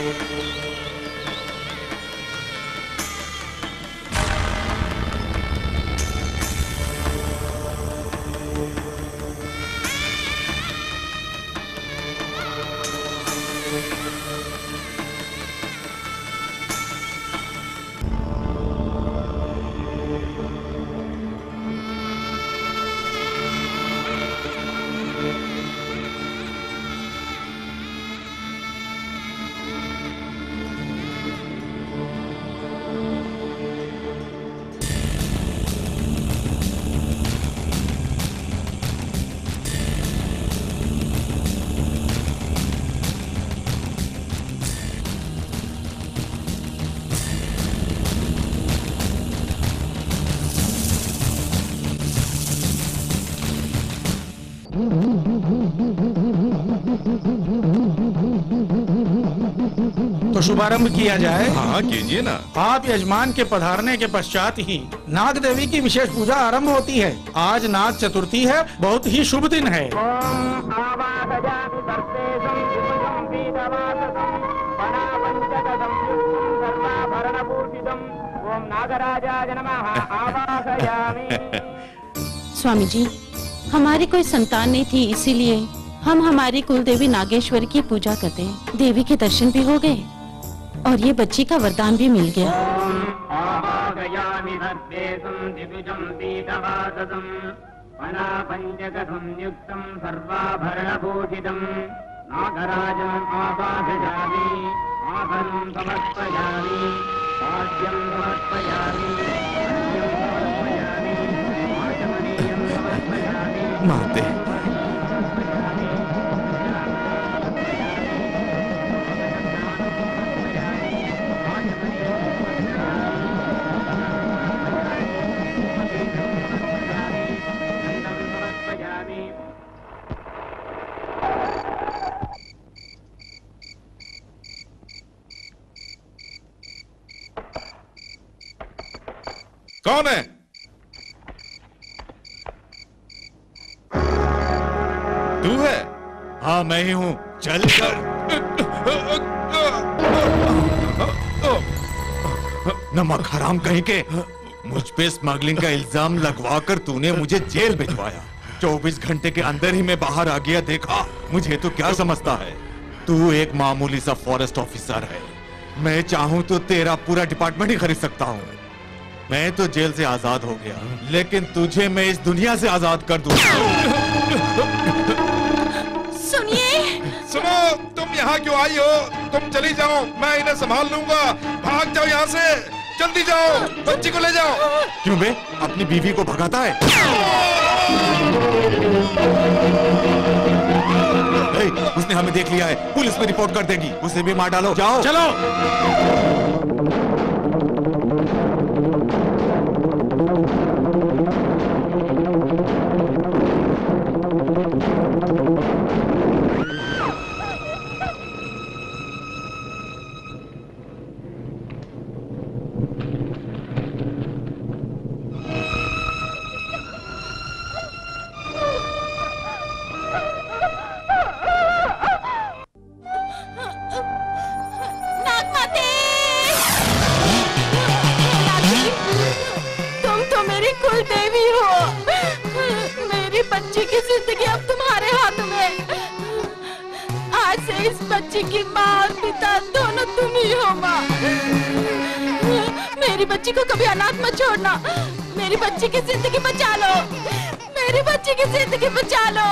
तो शुभारंभ किया जाए। हाँ कीजिए ना। आप यजमान के पधारने के पश्चात ही नाग देवी की विशेष पूजा आरंभ होती है। आज नाग चतुर्थी है, बहुत ही शुभ दिन है। स्वामी जी, हमारी कोई संतान नहीं थी, इसीलिए हम हमारी कुलदेवी नागेश्वरी की पूजा करते हैं। देवी के दर्शन भी हो गए और ये बच्ची का वरदान भी मिल गया। माते कौन है? तू है? हाँ मैं ही हूँ। चल कर। नमक हराम कहीं के, मुझ पे स्मगलिंग का इल्जाम लगवाकर तूने मुझे जेल भिजवाया। 24 घंटे के अंदर ही मैं बाहर आ गया। देखा मुझे तो क्या समझता है? तू एक मामूली सा फॉरेस्ट ऑफिसर है। मैं चाहूं तो तेरा पूरा डिपार्टमेंट ही खरीद सकता हूँ। मैं तो जेल से आजाद हो गया, लेकिन तुझे मैं इस दुनिया से आजाद कर दूंगा। सुनिए। सुनो, तुम यहाँ क्यों आई हो? तुम चली जाओ, मैं इन्हें संभाल लूंगा। भाग जाओ यहाँ से, जल्दी जाओ, बच्ची को ले जाओ। क्यों बे, अपनी बीवी को भगाता है? उसने हमें देख लिया है, पुलिस में रिपोर्ट कर देगी। उसे भी मार डालो। जाओ चलो। मेरी बच्ची की जिंदगी बचा लो, मेरी बच्ची की जिंदगी बचा लो।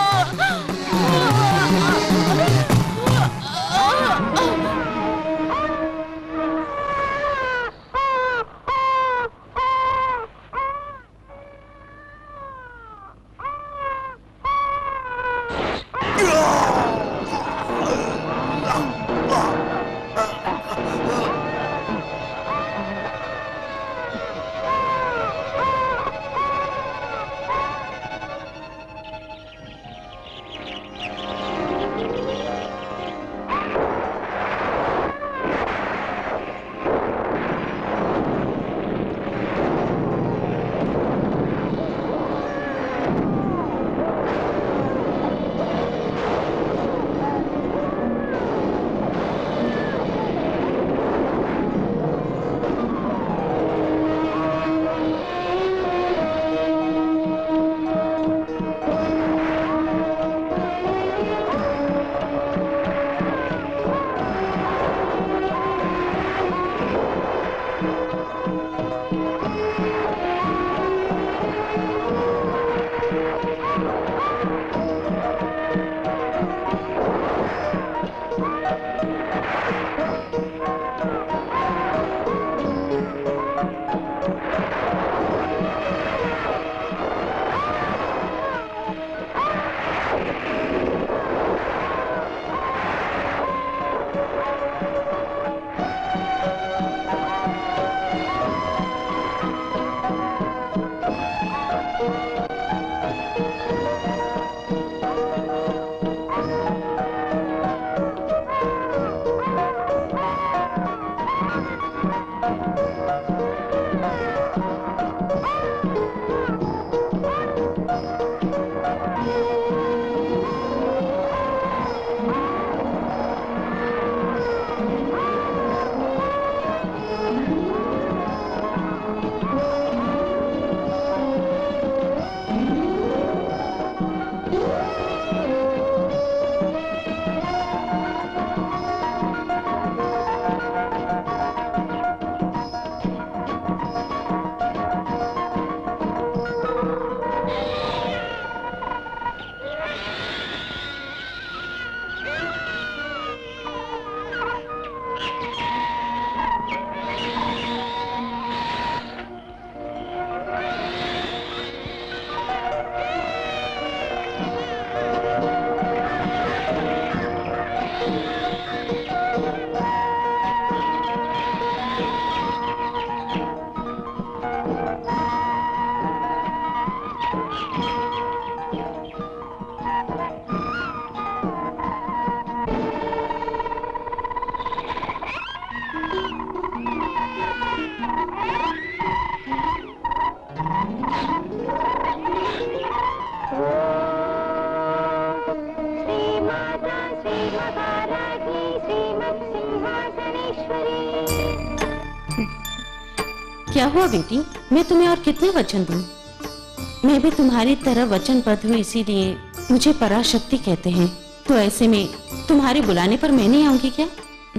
क्या हुआ बेटी? मैं तुम्हें और कितने वचन दूं? मैं भी तुम्हारी तरह वचनबद्ध हूँ, इसीलिए मुझे पराशक्ति कहते हैं। तो ऐसे में तुम्हारे बुलाने पर मैं नहीं आऊंगी क्या?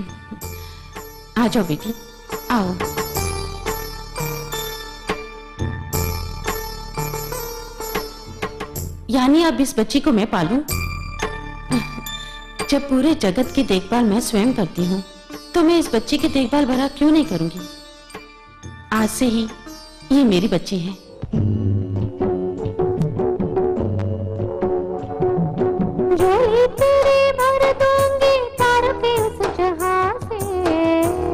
आ जाओ बेटी, आओ। यानी अब इस बच्ची को मैं पालूं? जब पूरे जगत की देखभाल मैं स्वयं करती हूँ, तो मैं इस बच्ची की देखभाल भला क्यों नहीं करूंगी? आज से ही ये मेरी बच्ची है। झोली तेरे भर दूंगी तारों के उस जहां से,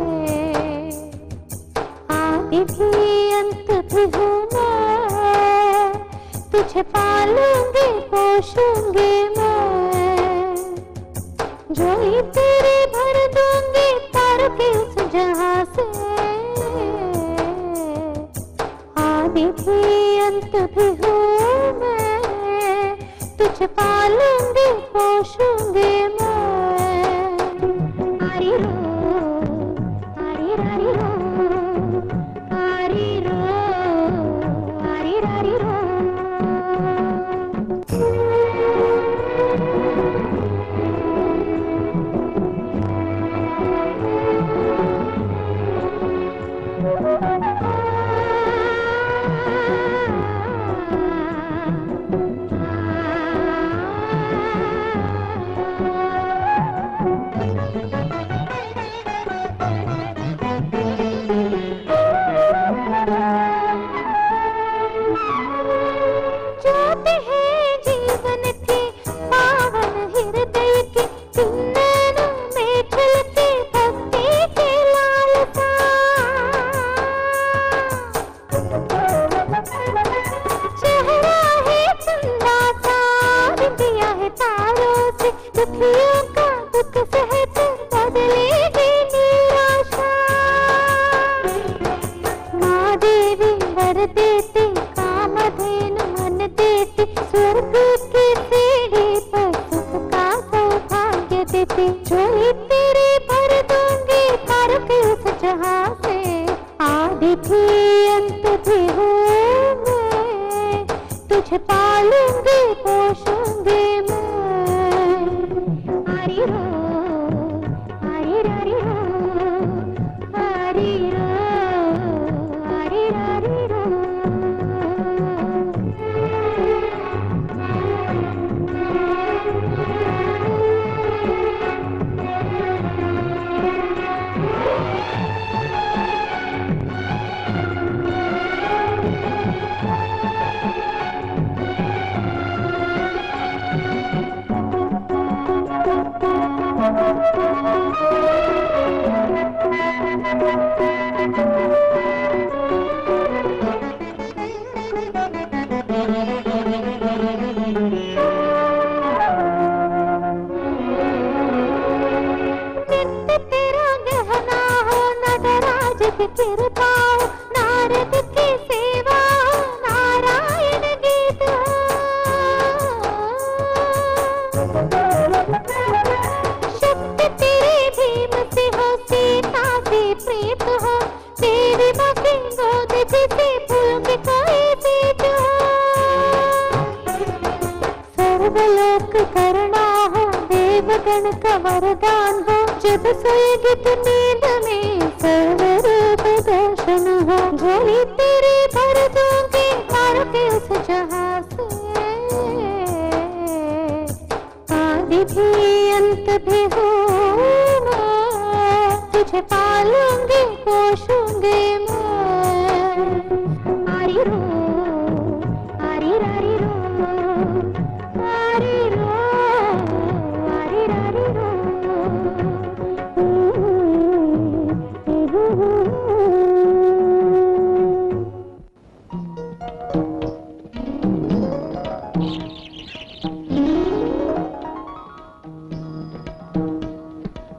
आदि भी अंत भी हूँ मैं, तुझे पालूंगी पोषूंगी मैं। झोली तेरे भर दूंगी तारों के उस जहां से, आदि भी अंत भी हूँ मैं, तुझे पालूंगी पोषूंगी मैं। आरी रो, आरी रारी रो, आरी रो, आरी रारी रो।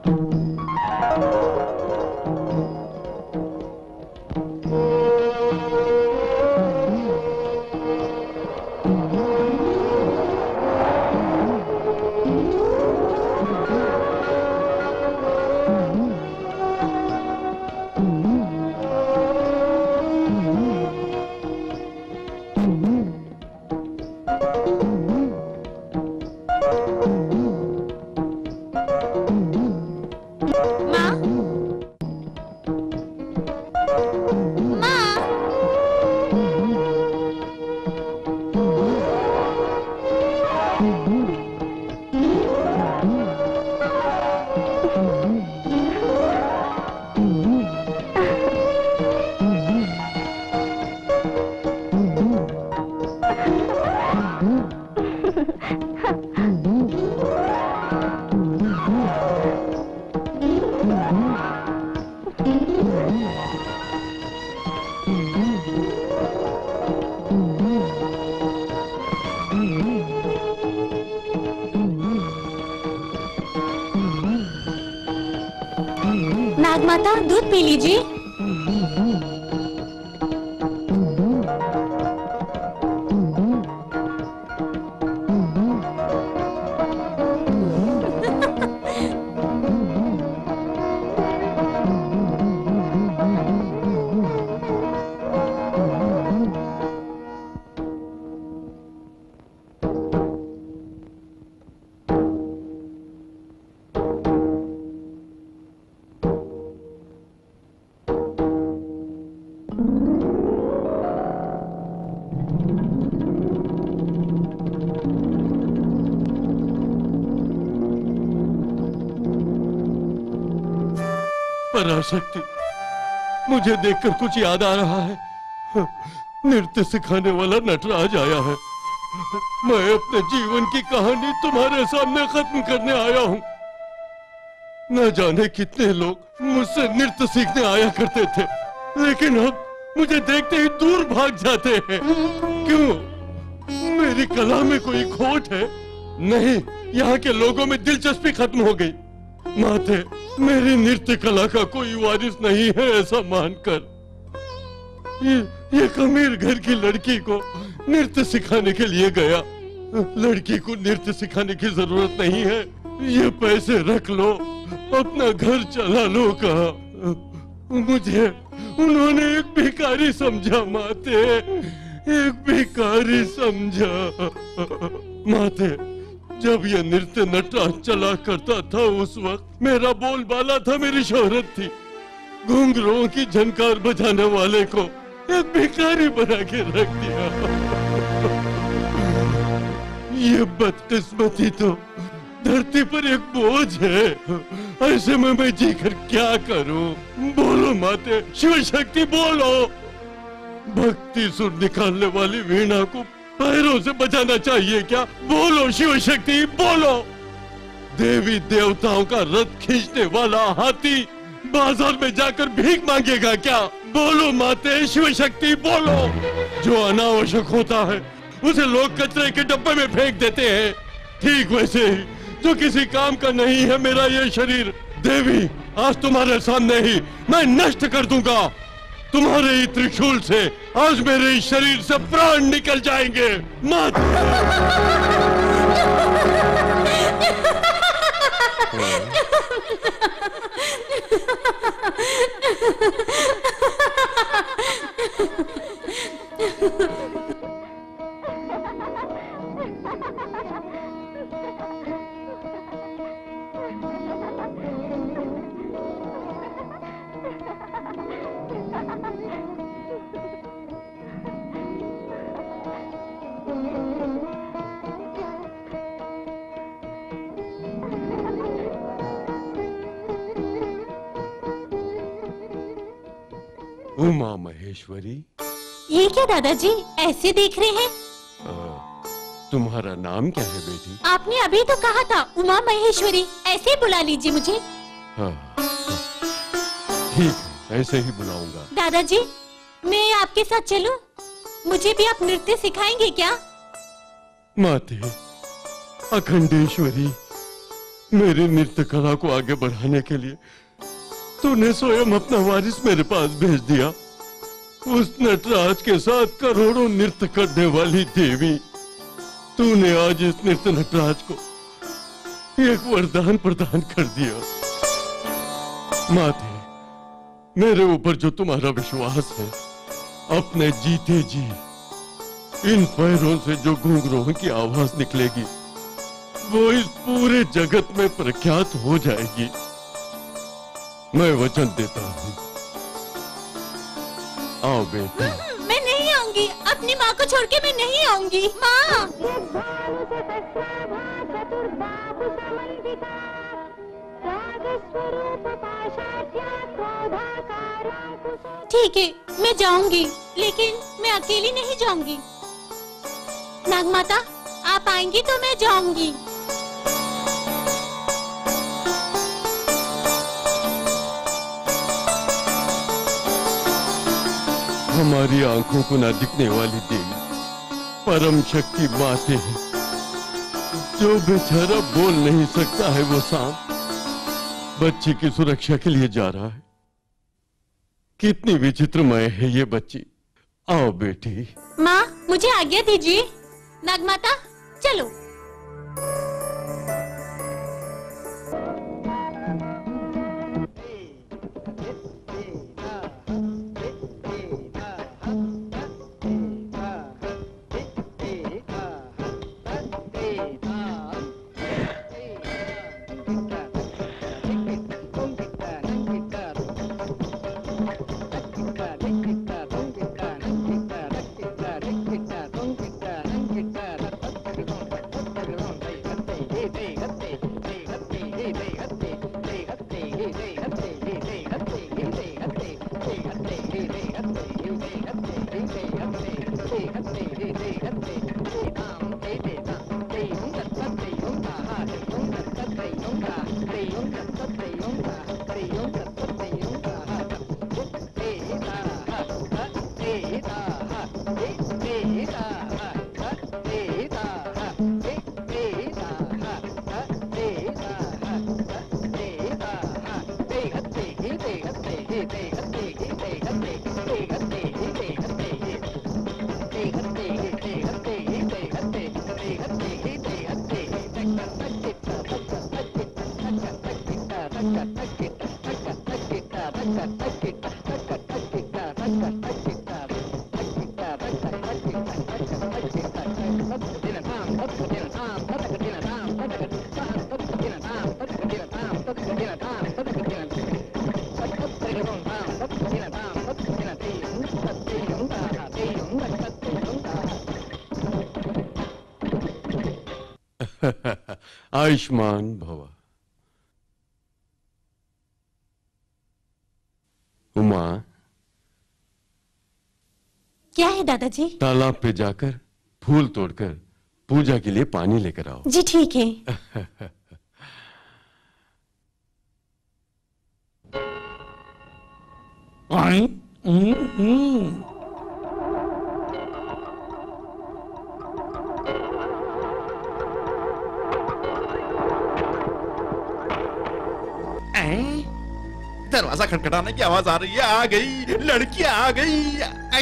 नागमाता दूध पी लीजिए। पराशक्ति, मुझे देखकर कुछ याद आ रहा है। नृत्य सिखाने वाला नटराज आया है। मैं अपने जीवन की कहानी तुम्हारे सामने खत्म करने आया हूँ। न जाने कितने लोग मुझसे नृत्य सीखने आया करते थे, लेकिन अब मुझे देखते ही दूर भाग जाते हैं। क्यों? मेरी कला में कोई खोट है? नहीं, यहाँ के लोगों में दिलचस्पी खत्म हो गई। माते, मेरी नृत्य कला का कोई वारिस नहीं है ऐसा मानकर ये अमीर घर की लड़की को नृत्य सिखाने के लिए गया। लड़की को नृत्य सिखाने की जरूरत नहीं है, ये पैसे रख लो, अपना घर चला लो। कहा मुझे उन्होंने एक भिखारी समझा माते, एक भिखारी समझा। माते, जब यह नृत्य नटराज चला करता था उस वक्त मेरा बोलबाला था, मेरी शोहरत थी। घुंघरुओं की झनकार बजाने वाले को एक भिखारी बना के रख दिया। ये बदकिस्मती तो धरती पर एक बोझ है। ऐसे में मैं जीकर क्या करूं? बोलो माते, शिव शक्ति बोलो। भक्ति सुर निकालने वाली वीणा को पैरों से बजाना चाहिए क्या? बोलो शिव शक्ति बोलो। देवी देवताओं का रथ खींचने वाला हाथी बाजार में जाकर भीख मांगेगा क्या? बोलो माते, शिव शक्ति बोलो। जो अनावश्यक होता है उसे लोग कचरे के डब्बे में फेंक देते हैं, ठीक वैसे ही जो किसी काम का नहीं है मेरा ये शरीर, देवी आज तुम्हारे सामने ही मैं नष्ट कर दूंगा। तुम्हारे ही त्रिशूल से आज मेरे शरीर से प्राण निकल जाएंगे। मत। उमा महेश्वरी, ये क्या दादाजी ऐसे देख रहे हैं? तुम्हारा नाम क्या है बेटी? आपने अभी तो कहा था उमा महेश्वरी, ऐसे बुला लीजिए मुझे। हाँ, ठीक है, ऐसे ही बुलाऊंगा। दादाजी, मैं आपके साथ चलूं? मुझे भी आप नृत्य सिखाएंगे क्या? माते, अखंडेश्वरी, मेरी नृत्य कला को आगे बढ़ाने के लिए तूने स्वयं अपना वारिस मेरे पास भेज दिया। उस नटराज के साथ करोड़ों नृत्य करने वाली देवी, तूने आज इस नृत्य नटराज को एक वरदान प्रदान कर दिया। माते, मेरे ऊपर जो तुम्हारा विश्वास है, अपने जीते जी इन पैरों से जो घुंघरुओं की आवाज निकलेगी वो इस पूरे जगत में प्रख्यात हो जाएगी। मैं वचन देता हूँ। आओ बेटा। मैं नहीं आऊंगी, अपनी माँ को छोड़ के मैं नहीं आऊंगी। माँ, ठीक है मैं जाऊंगी, लेकिन मैं अकेली नहीं जाऊंगी। नागमाता, आप आएंगी तो मैं जाऊंगी। हमारी आंखों को न दिखने वाली देवी, परम शक्ति माते हैं। जो बेचारा बोल नहीं सकता है वो सांप बच्ची की सुरक्षा के लिए जा रहा है। कितनी विचित्रमय है ये बच्ची। आओ बेटी। माँ, मुझे आज्ञा दीजिए। नागमाता, चलो। आयुष्मान भव। उमा, क्या है दादाजी? तालाब पे जाकर फूल तोड़कर पूजा के लिए पानी लेकर आओ। जी ठीक है। दरवाजा खटखटाने की आवाज आ रही है। आ गई लड़की, आ गई।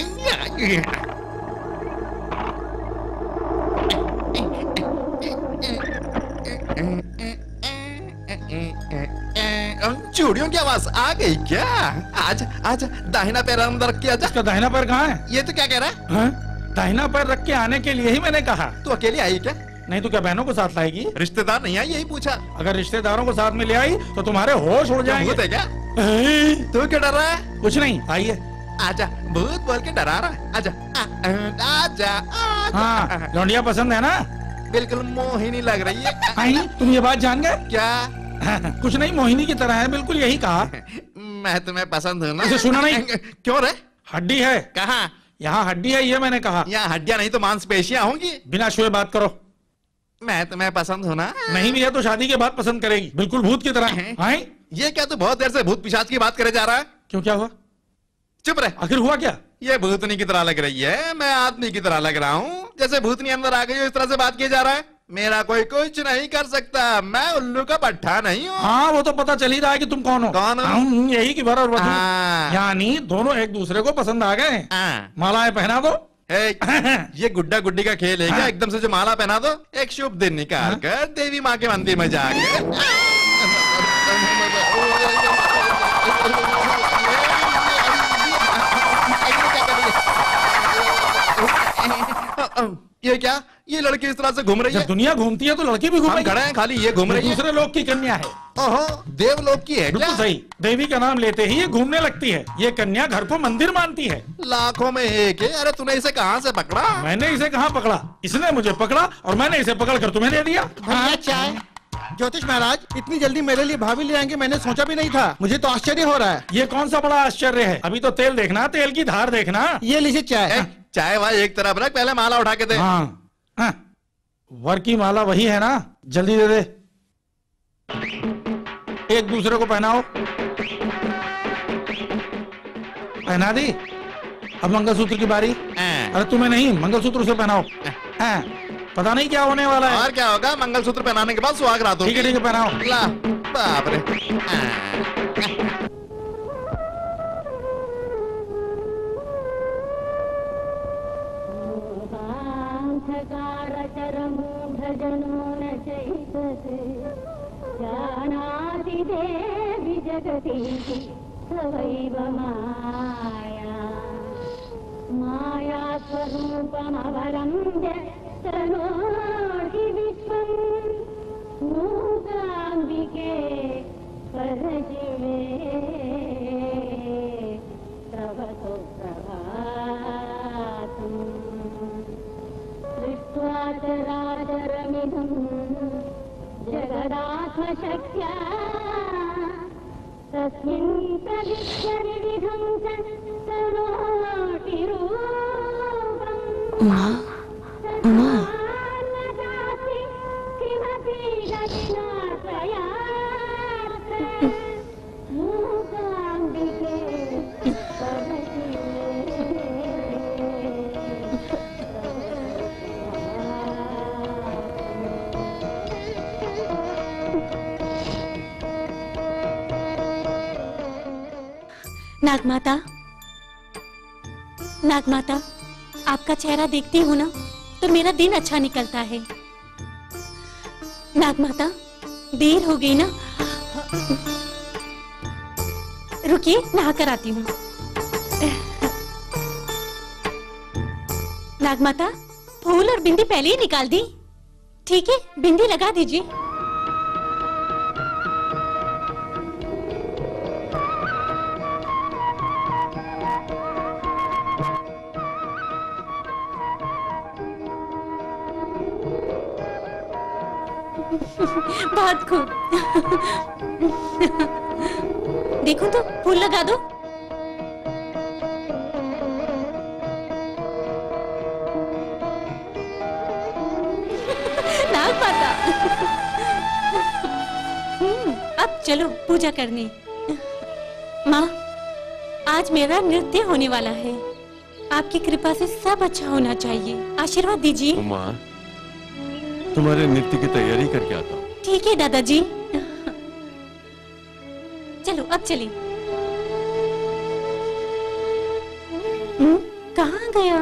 चूड़ियों की आवाज आ गई क्या? आजा आजा, दाहिना पैर अंदर रख के आजा। इसका दाहिना पैर कहाँ है? ये तो क्या कह रहा है? दाहिना पैर रख के आने के लिए ही मैंने कहा। तू अकेली आई क्या? नहीं तो क्या बहनों को साथ लाएगी? रिश्तेदार नहीं आई, यही पूछा। अगर रिश्तेदारों को साथ में ले आई तो तुम्हारे होश उड़ जाएंगे। भूत है क्या? तू क्यों डर रहा है? कुछ नहीं, आइए। आजा, भूत बोल के डरा रहा है। आजा आजा आजा। हाँ, लौंडिया पसंद है ना? बिल्कुल मोहिनी लग रही है। आई, तुम ये बात जान गए? क्या? कुछ नहीं, मोहिनी की तरह है, बिल्कुल यही कहा। मैं तुम्हें पसंद हूँ ना? इसे सुना नहीं? क्यों रे? हड्डी है। कहाँ? यहाँ हड्डी है, ये मैंने कहा। यहाँ हड्डियाँ नहीं तो मांसपेशियाँ होंगी। बिना छुए बात करो। मैं तुम्हें पसंद हूँ ना? नहीं भी है तो शादी के बाद पसंद करेगी, बिल्कुल भूत की तरह। आई? ये क्या तू बहुत देर से भूत पिशाच की बात करे जा रहा है? क्यों, क्या हुआ? चुप रहे। आखिर हुआ क्या? ये भूतनी की तरह लग रही है, मैं आदमी की तरह लग रहा हूँ। जैसे भूतनी अंदर आ गई हो इस तरह से बात किया जा रहा है। मेरा कोई कुछ नहीं कर सकता, मैं उल्लू का पट्टा नहीं हूँ। हाँ वो तो पता चल ही रहा है कि तुम कौन हो। कौन हो? यही कि वर और वधू। हाँ। यानी दोनों एक दूसरे को पसंद आ गए। हाँ। मालाएं पहना दो। ये गुड्डा गुड्डी का खेल है क्या? एकदम से जो माला पहना दो, एक शुभ दिन निकाल कर देवी माँ के मंदिर में जाकर ये क्या? ये लड़की इस तरह से घूम रही है? जब दुनिया घूमती है तो लड़की भी हम घूमेगी। खड़े हैं, खाली ये घूम रही है। दूसरे लोग की कन्या है। ओहो, देवलोक की है क्या? बिल्कुल सही। देवी का नाम लेते ही ये घूमने लगती है। ये कन्या घर को मंदिर मानती है। लाखों में एक है। अरे तूने इसे कहाँ से पकड़ा? मैंने इसे कहाँ पकड़ा? इसने मुझे पकड़ा और मैंने इसे पकड़कर तुम्हें दे दिया। भैया चाय। ज्योतिष महाराज, इतनी जल्दी मेरे लिए भाभी ले आएंगे मैंने सोचा भी नहीं था। मुझे तो आश्चर्य हो रहा है। ये कौन सा बड़ा आश्चर्य है? अभी तो तेल देखना, तेल की धार देखना। ये लीजिए चाय। चाय भाई एक तरफ रख, पहले माला उठा के दे। हाँ, हाँ। वर की माला वही है ना? जल्दी दे दे। एक दूसरे को पहनाओ। पहना दी। अब मंगलसूत्र की बारी। अरे तुम्हें नहीं, मंगलसूत्र से पहनाओ। हाँ। पता नहीं क्या होने वाला है। और क्या होगा? मंगलसूत्र पहनाने के बाद सुहाग रात होगी। ठीक है पहनाओ। ला, बाप रे। जानाति देवी जगतीति सवैव माया माया स्वरूपमवरं तनोति विश्वं मूकाम्बिके परशिवे तव सुप्रभातम् दृष्ट्वा चराचरमिदं जगदात्मशक्त्या तस्मिन् प्रविश्य विविधं च तनोति रूपम् माँ, नास्ति किमपि गतिनात्रयात् मूकाम्बिके नागमाता, नागमाता, आपका चेहरा देखती हूँ ना तो मेरा दिन अच्छा निकलता है। नागमाता, देर हो गई ना, रुकिए नहा कर आती हूँ। नागमाता, फूल और बिंदी पहले ही निकाल दी। ठीक है, बिंदी लगा दीजिए। बहुत खूब। देखो तो फूल लगा दो। नागमाता, अब चलो पूजा करने। माँ, आज मेरा नृत्य होने वाला है। आपकी कृपा से सब अच्छा होना चाहिए। आशीर्वाद दीजिए। माँ, तुम्हारे नृत्य की तैयारी करके आता हूँ। ठीक है दादाजी। चलो अब चलें। कहाँ गया?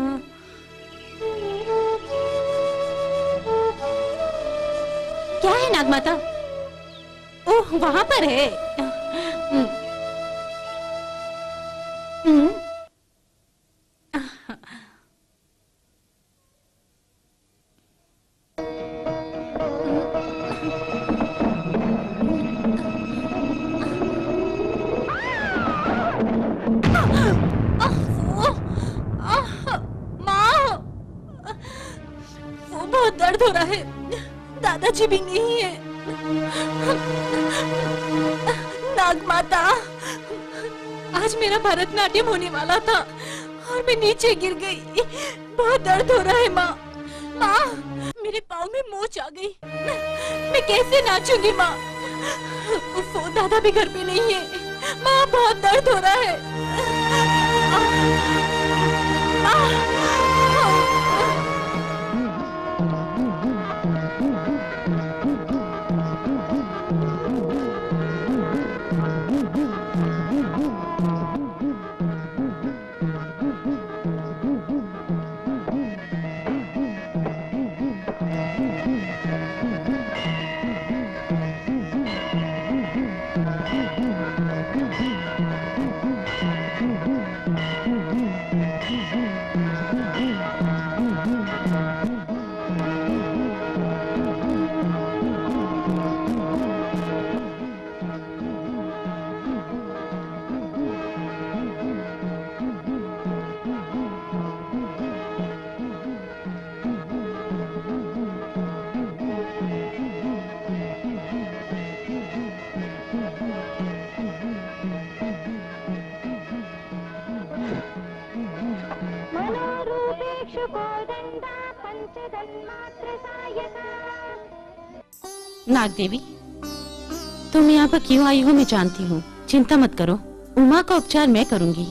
क्या है नागमाता? ओह, वहां पर है। दर्द हो रहा है। दादाजी भी नहीं है। नागमाता, आज मेरा भरतनाट्यम होने वाला था और मैं नीचे गिर गई। बहुत दर्द हो रहा है माँ। माँ, मेरे पाँव में मोच आ गई। मैं कैसे नाचूंगी माँ? उफ़ो, दादा भी घर पे नहीं है। माँ, बहुत दर्द हो रहा है। कोदंडा पंचतन्मात्र सायका। नाग देवी, तुम यहाँ पर क्यों आई हो मैं जानती हूँ। चिंता मत करो, उमा का उपचार मैं करूंगी।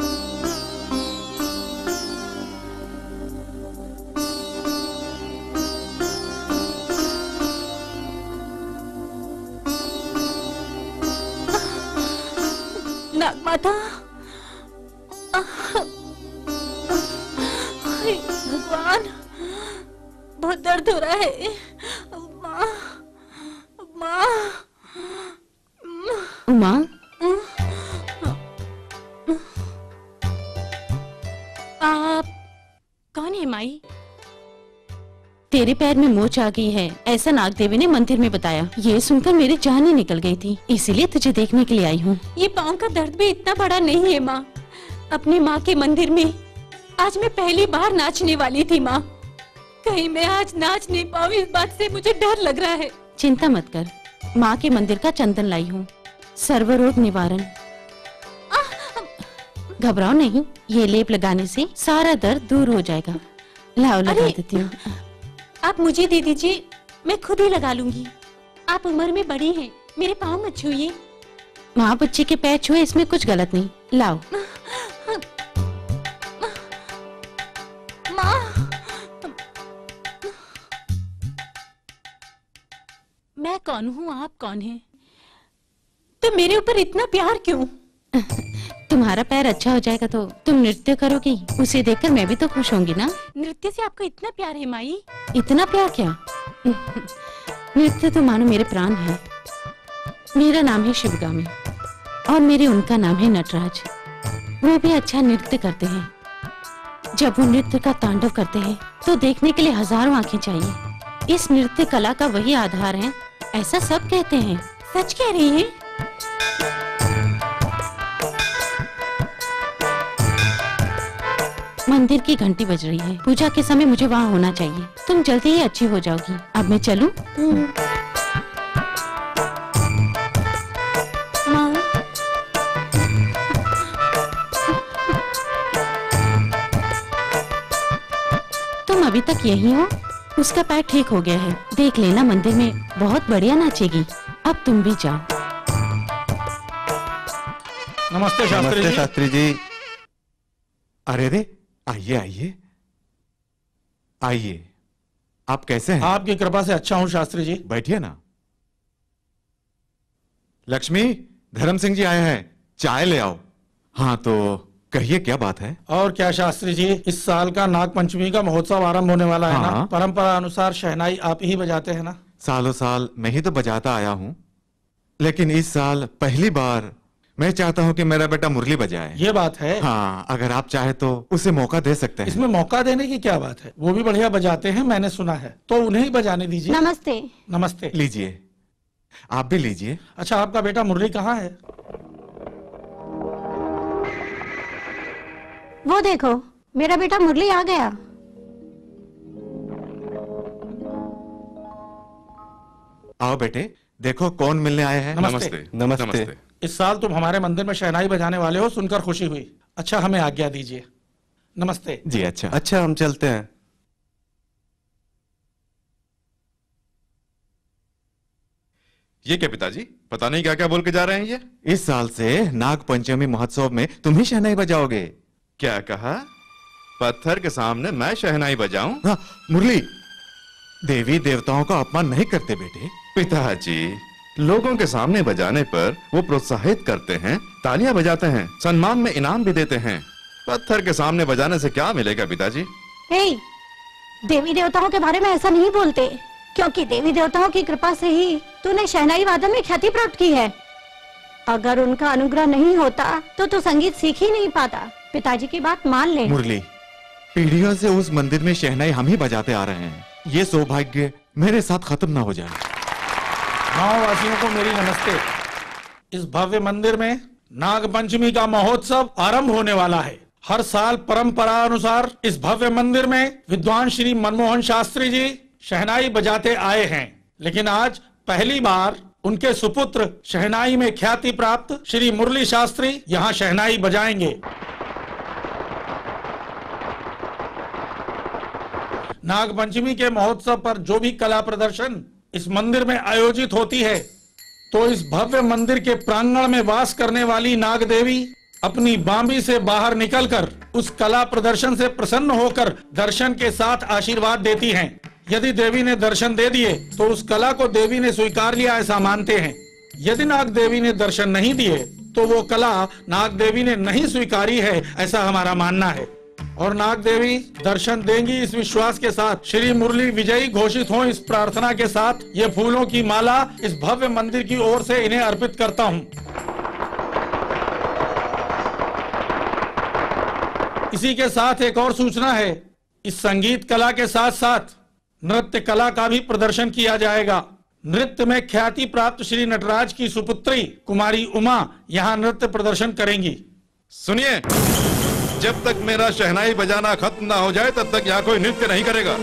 नाग माता, भगवान, बहुत दर्द हो रहा है। माँ, माँ, उमा, आप कौन है माई? तेरे पैर में मोच आ गई है, ऐसा नाग देवी ने मंदिर में बताया। ये सुनकर मेरी जान ही निकल गई थी, इसीलिए तुझे देखने के लिए आई हूँ। ये पाँव का दर्द भी इतना बड़ा नहीं है माँ। अपनी माँ के मंदिर में आज मैं पहली बार नाचने वाली थी माँ। कहीं मैं आज नाच नहीं पाऊँ, इस बात से मुझे डर लग रहा है। चिंता मत कर, माँ के मंदिर का चंदन लाई हूँ, सर्वरोग निवारण। घबराओ नहीं, ये लेप लगाने से सारा दर्द दूर हो जाएगा। लाओ लगा देती हूँ। आप मुझे दे दीजिए, मैं खुद ही लगा लूंगी। आप उम्र में बड़ी हैं, मेरे पाँव मत छूइए। माँ बच्चे के पैर छुए, इसमें कुछ गलत नहीं। लाओ। माँ, मैं कौन हूँ, आप कौन हैं? तुम मेरे ऊपर इतना प्यार क्यों? तुम्हारा पैर अच्छा हो जाएगा तो तुम नृत्य करोगी, उसे देखकर मैं भी तो खुश होंगी ना। नृत्य से आपको इतना प्यार है माई? इतना प्यार क्या? नृत्य तो मानो मेरे प्राण है। मेरा नाम है शिवगामी और मेरे उनका नाम है नटराज। वो भी अच्छा नृत्य करते हैं। जब वो नृत्य का तांडव करते हैं तो देखने के लिए हजारों आंखें चाहिए। इस नृत्य कला का वही आधार है, ऐसा सब कहते हैं। सच कह रही है? मंदिर की घंटी बज रही है, पूजा के समय मुझे वहाँ होना चाहिए। तुम जल्दी ही अच्छी हो जाओगी। अब मैं चलूं? माँ, तुम अभी तक यहीं हो? उसका पैर ठीक हो गया है, देख लेना, मंदिर में बहुत बढ़िया नाचेगी। अब तुम भी जाओ। नमस्ते शास्त्री जी। शास्त्री जी। अरे रे, आइए आइए आइए। आप कैसे हैं? आपकी कृपा से अच्छा हूँ शास्त्री जी। बैठिए ना। लक्ष्मी, धर्म सिंह जी आए हैं, चाय ले आओ। हाँ तो कहिए क्या बात है? और क्या शास्त्री जी, इस साल का नाग पंचमी का महोत्सव आरंभ होने वाला है ना? हाँ। परंपरा अनुसार शहनाई आप ही बजाते हैं ना? सालों साल मैं ही तो बजाता आया हूँ, लेकिन इस साल पहली बार मैं चाहता हूँ कि मेरा बेटा मुरली बजाए। ये बात है? हाँ, अगर आप चाहे तो उसे मौका दे सकते हैं। इसमें मौका देने की क्या बात है? वो भी बढ़िया बजाते हैं, मैंने सुना है, तो उन्हें ही बजाने दीजिए। नमस्ते। नमस्ते। लीजिए, आप भी लीजिए। अच्छा, आपका बेटा मुरली कहाँ है? वो देखो, मेरा बेटा मुरली आ गया। आओ बेटे, देखो कौन मिलने आए हैं। नमस्ते। नमस्ते। इस साल तुम हमारे मंदिर में शहनाई बजाने वाले हो, सुनकर खुशी हुई। अच्छा, हमें आज्ञा दीजिए। नमस्ते जी। अच्छा अच्छा, हम चलते हैं। ये क्या पिताजी, पता नहीं क्या क्या बोल के जा रहे हैं ये। इस साल से नाग पंचमी महोत्सव में तुम ही शहनाई बजाओगे। क्या कहा? पत्थर के सामने मैं शहनाई बजाऊं? हाँ, मुरली, देवी देवताओं का अपमान नहीं करते बेटे। पिताजी, लोगों के सामने बजाने पर वो प्रोत्साहित करते हैं, तालियां बजाते हैं, सम्मान में इनाम भी देते हैं। पत्थर के सामने बजाने से क्या मिलेगा पिताजी? देवी देवताओं के बारे में ऐसा नहीं बोलते, क्योंकि देवी देवताओं की कृपा से ही तूने शहनाई वादन में ख्याति प्राप्त की है। अगर उनका अनुग्रह नहीं होता तो तू संगीत सीख ही नहीं पाता। पिताजी की बात मान ले। मुरली, पीढ़ियों से उस मंदिर में शहनाई हम ही बजाते आ रहे हैं। ये सौभाग्य मेरे साथ खत्म ना हो जाए। गाँव वासियों को मेरी नमस्ते। इस भव्य मंदिर में नाग पंचमी का महोत्सव आरंभ होने वाला है। हर साल परंपरा अनुसार इस भव्य मंदिर में विद्वान श्री मनमोहन शास्त्री जी शहनाई बजाते आए हैं, लेकिन आज पहली बार उनके सुपुत्र शहनाई में ख्याति प्राप्त श्री मुरली शास्त्री यहाँ शहनाई बजाएंगे। नाग पंचमी के महोत्सव पर जो भी कला प्रदर्शन इस मंदिर में आयोजित होती है, तो इस भव्य मंदिर के प्रांगण में वास करने वाली नाग देवी अपनी बांबी से बाहर निकलकर उस कला प्रदर्शन से प्रसन्न होकर दर्शन के साथ आशीर्वाद देती हैं। यदि देवी ने दर्शन दे दिए तो उस कला को देवी ने स्वीकार लिया ऐसा मानते हैं। यदि नाग देवी ने दर्शन नहीं दिए तो वो कला नाग देवी ने नहीं स्वीकारी है ऐसा हमारा मानना है। और नाग देवी दर्शन देंगी इस विश्वास के साथ श्री मुरली विजयी घोषित हो इस प्रार्थना के साथ ये फूलों की माला इस भव्य मंदिर की ओर से इन्हें अर्पित करता हूँ। इसी के साथ एक और सूचना है, इस संगीत कला के साथ साथ नृत्य कला का भी प्रदर्शन किया जाएगा। नृत्य में ख्याति प्राप्त श्री नटराज की सुपुत्री कुमारी उमा यहाँ नृत्य प्रदर्शन करेंगी। सुनिए, जब तक मेरा शहनाई बजाना खत्म ना हो जाए तब तक यहाँ कोई नृत्य नहीं करेगा।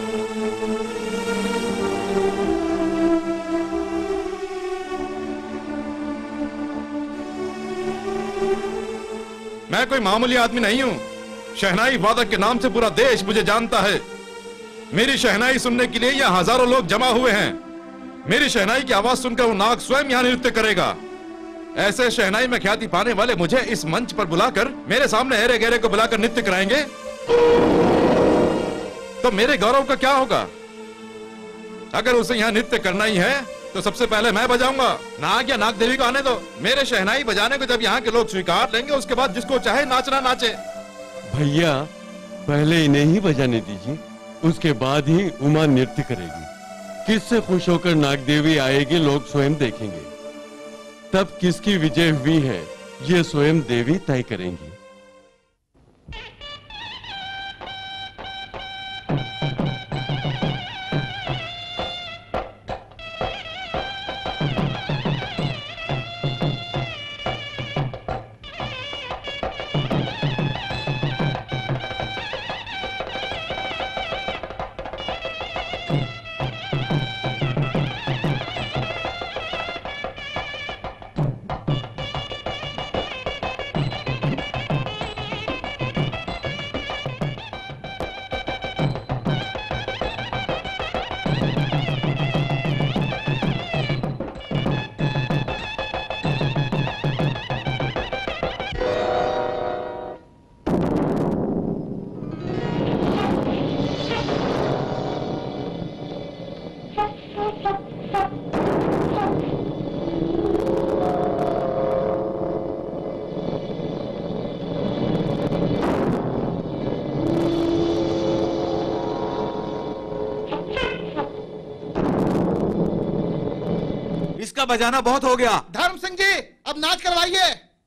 मैं कोई मामूली आदमी नहीं हूँ। शहनाई वादक के नाम से पूरा देश मुझे जानता है। मेरी शहनाई सुनने के लिए यहाँ हजारों लोग जमा हुए हैं। मेरी शहनाई की आवाज सुनकर वो नाग स्वयं यहाँ नृत्य करेगा। ऐसे शहनाई में ख्याति पाने वाले मुझे इस मंच पर बुलाकर मेरे सामने हेरे गहरे को बुलाकर नृत्य कराएंगे तो मेरे गौरव का क्या होगा? अगर उसे यहाँ नृत्य करना ही है तो सबसे पहले मैं बजाऊंगा। नाग या नाग देवी को आने दो। मेरे शहनाई बजाने को जब यहाँ के लोग स्वीकार लेंगे उसके बाद जिसको चाहे नाचना नाचे। भैया पहले इन्हें ही बजाने दीजिए, उसके बाद ही उमा नृत्य करेगी। किससे खुश होकर नाग देवी आएगी लोग स्वयं देखेंगे। तब किसकी विजय हुई है ये स्वयं देवी तय करेंगी। इसका बजाना बहुत हो गया। धर्म सिंह जी, अब नाच करवाइए।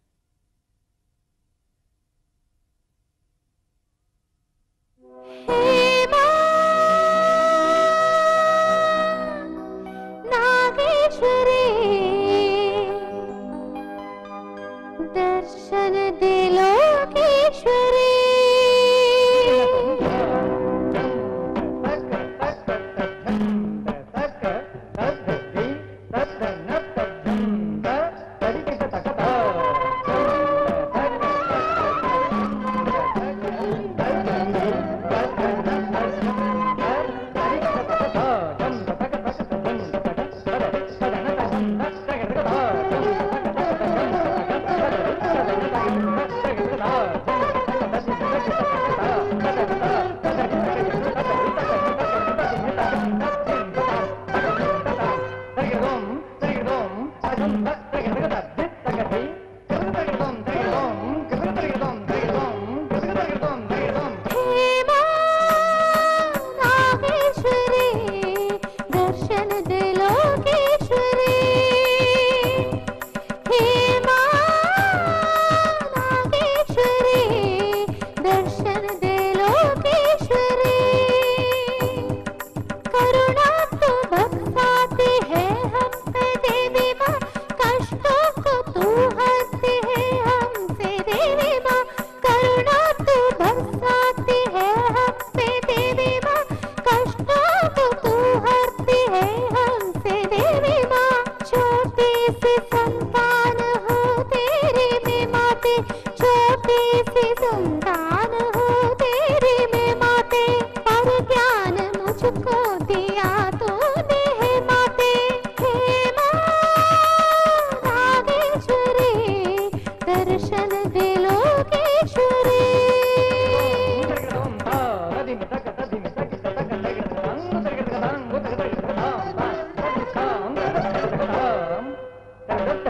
नागेश्वरी दर्शन दे लोकेश्वरी। तू हर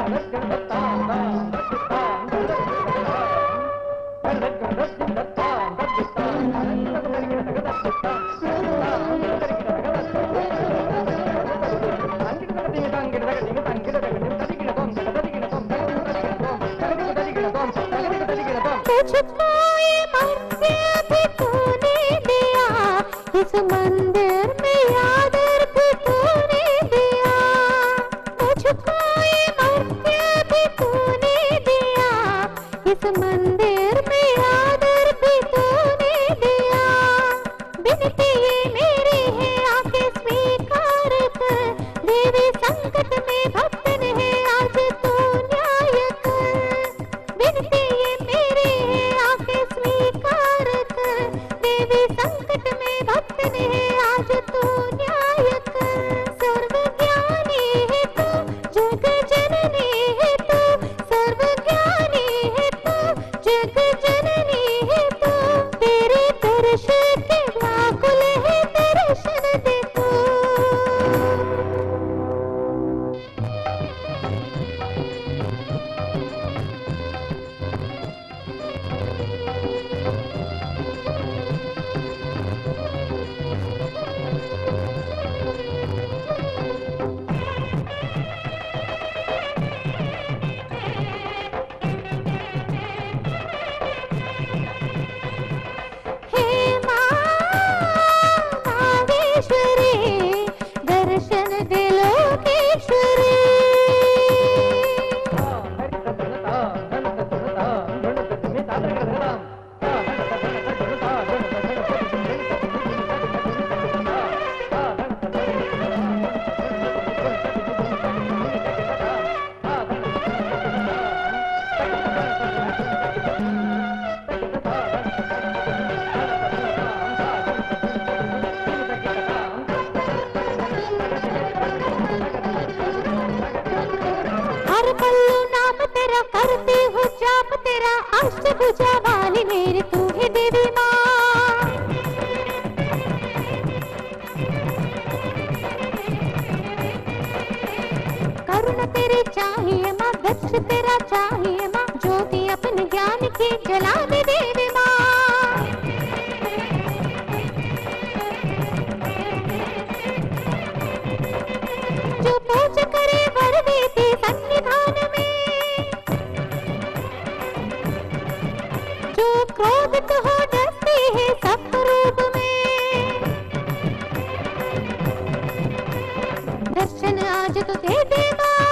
मुझको ये मर्ज़ी भी तूने दिया, इस मंदिर में आदर भी तूने दिया। मुझको ये मर्ज़ी भी तूने दिया, इस मंदिर में आदर भी तूने दिया। बिनती ये मेरी है आके स्वीकार कर, देवी संकट में भक्तन है आज तू न्याय कर। बिनती ये मेरी है आके स्वीकार कर, देवी संकट में भक्तन है आज तू न्याय कर। सर्व ज्ञानी है तू, जग जननी है तू, सर्व ज्ञानी है तू, जग जननी है तू। तेरे दर्शन के व्याकुल है दर्शन दे तू। हे नागेश्वरी, दर्शन दे लोकेश्वरी। हर पल्लू नाम तेरा, करती हूँ जाप तेरा, अष्टभुजा वाली मेरी तू ही देवी माँ। करुण तेरी चाहिए माँ, दक्ष तेरा चाहिए माँ, ज्योति अपने ज्ञान की जला दे देवी माँ। जो पूज करे वर देती सन्निधान में, जो क्रोधित हो डरती है सत्वरूप में। दर्शन आज तो दे दे माँ,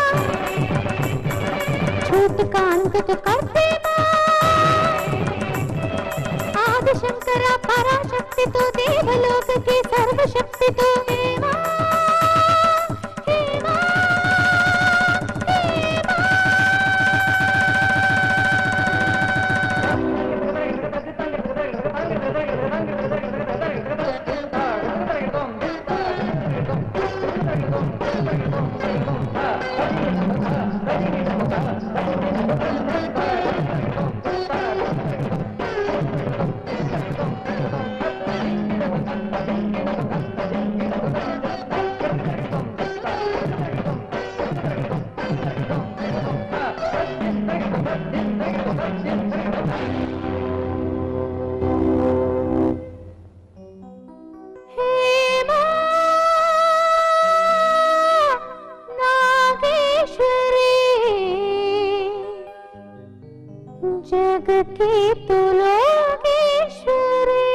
छूट का अंत तो कर दे माँ। आदि शंकरा पराशक्ति तो देवलोक की सर्वशक्ति तो हे माँ। जग की तू लोकेश्वरी।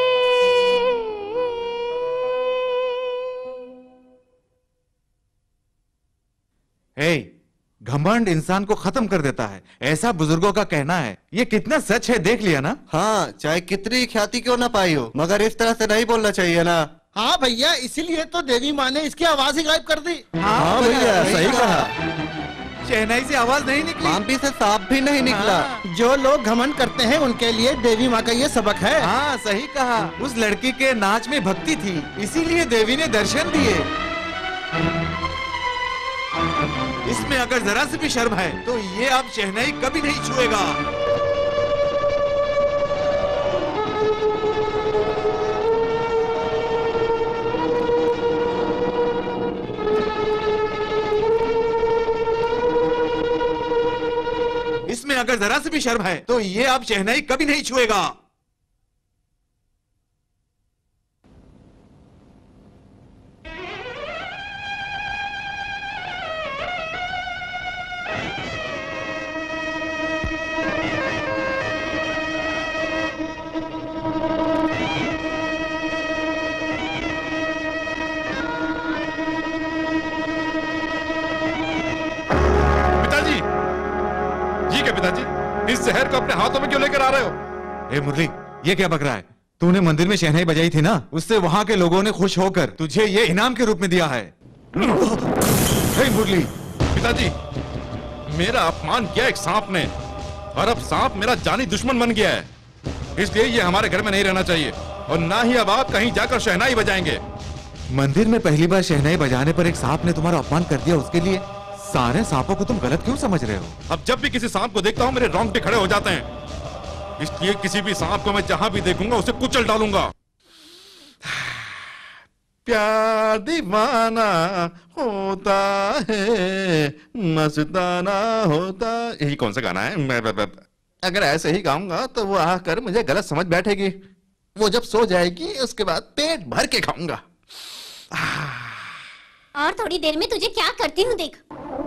हे, घमंड इंसान को खत्म कर देता है, ऐसा बुजुर्गों का कहना है। ये कितना सच है देख लिया ना। हाँ, चाहे कितनी ख्याति क्यों ना पाई हो, मगर इस तरह से नहीं बोलना चाहिए ना। हाँ भैया, इसीलिए तो देवी माँ ने इसकी आवाज ही गायब कर दी। हाँ भैया, सही कहा। शहनाई से आवाज नहीं निकली, मांपी से सांप भी नहीं निकला। जो लोग घमंड करते हैं उनके लिए देवी माँ का ये सबक है। हाँ सही कहा। उस लड़की के नाच में भक्ति थी, इसीलिए देवी ने दर्शन दिए। इसमें अगर जरा सी भी शर्म है तो ये अब शहनाई कभी नहीं छुएगा। तुम्हें अगर जरा से भी शर्म है तो ये अब शहनाई कभी नहीं छुएगा। पिताजी, इस जहर को अपने हाथों में क्यों लेकर आ रहे हो? ए मुरली, ये क्या बक रहा है? तूने मंदिर में शहनाई बजाई थी ना, उससे वहां के लोगों ने खुश होकर तुझे ये इनाम के रूप में दिया है। हे मुरली। पिताजी, मेरा अपमान किया एक सांप ने, और अब सांप मेरा जानी दुश्मन बन गया है, इसलिए ये हमारे घर में नहीं रहना चाहिए, और ना ही अब आप कहीं जाकर शहनाई बजाएंगे। मंदिर में पहली बार शहनाई बजाने पर एक सांप ने तुम्हारा अपमान कर दिया, उसके लिए सारे सांपों को तुम गलत क्यों समझ रहे हो? अब जब भी किसी सांप को देखता हूँ मेरे रोंगटे खड़े हो जाते हैं, इसलिए किसी भी सांप को मैं जहां भी देखूंगा उसे कुचल डालूंगा। प्यार दीवाना होता है, मस्ताना होता, यही कौन सा गाना है? मैं अगर ऐसे ही गाऊंगा तो वो आकर मुझे गलत समझ बैठेगी। वो जब सो जाएगी उसके बाद पेट भर के खाऊंगा। और थोड़ी देर में तुझे क्या करती हूँ देख।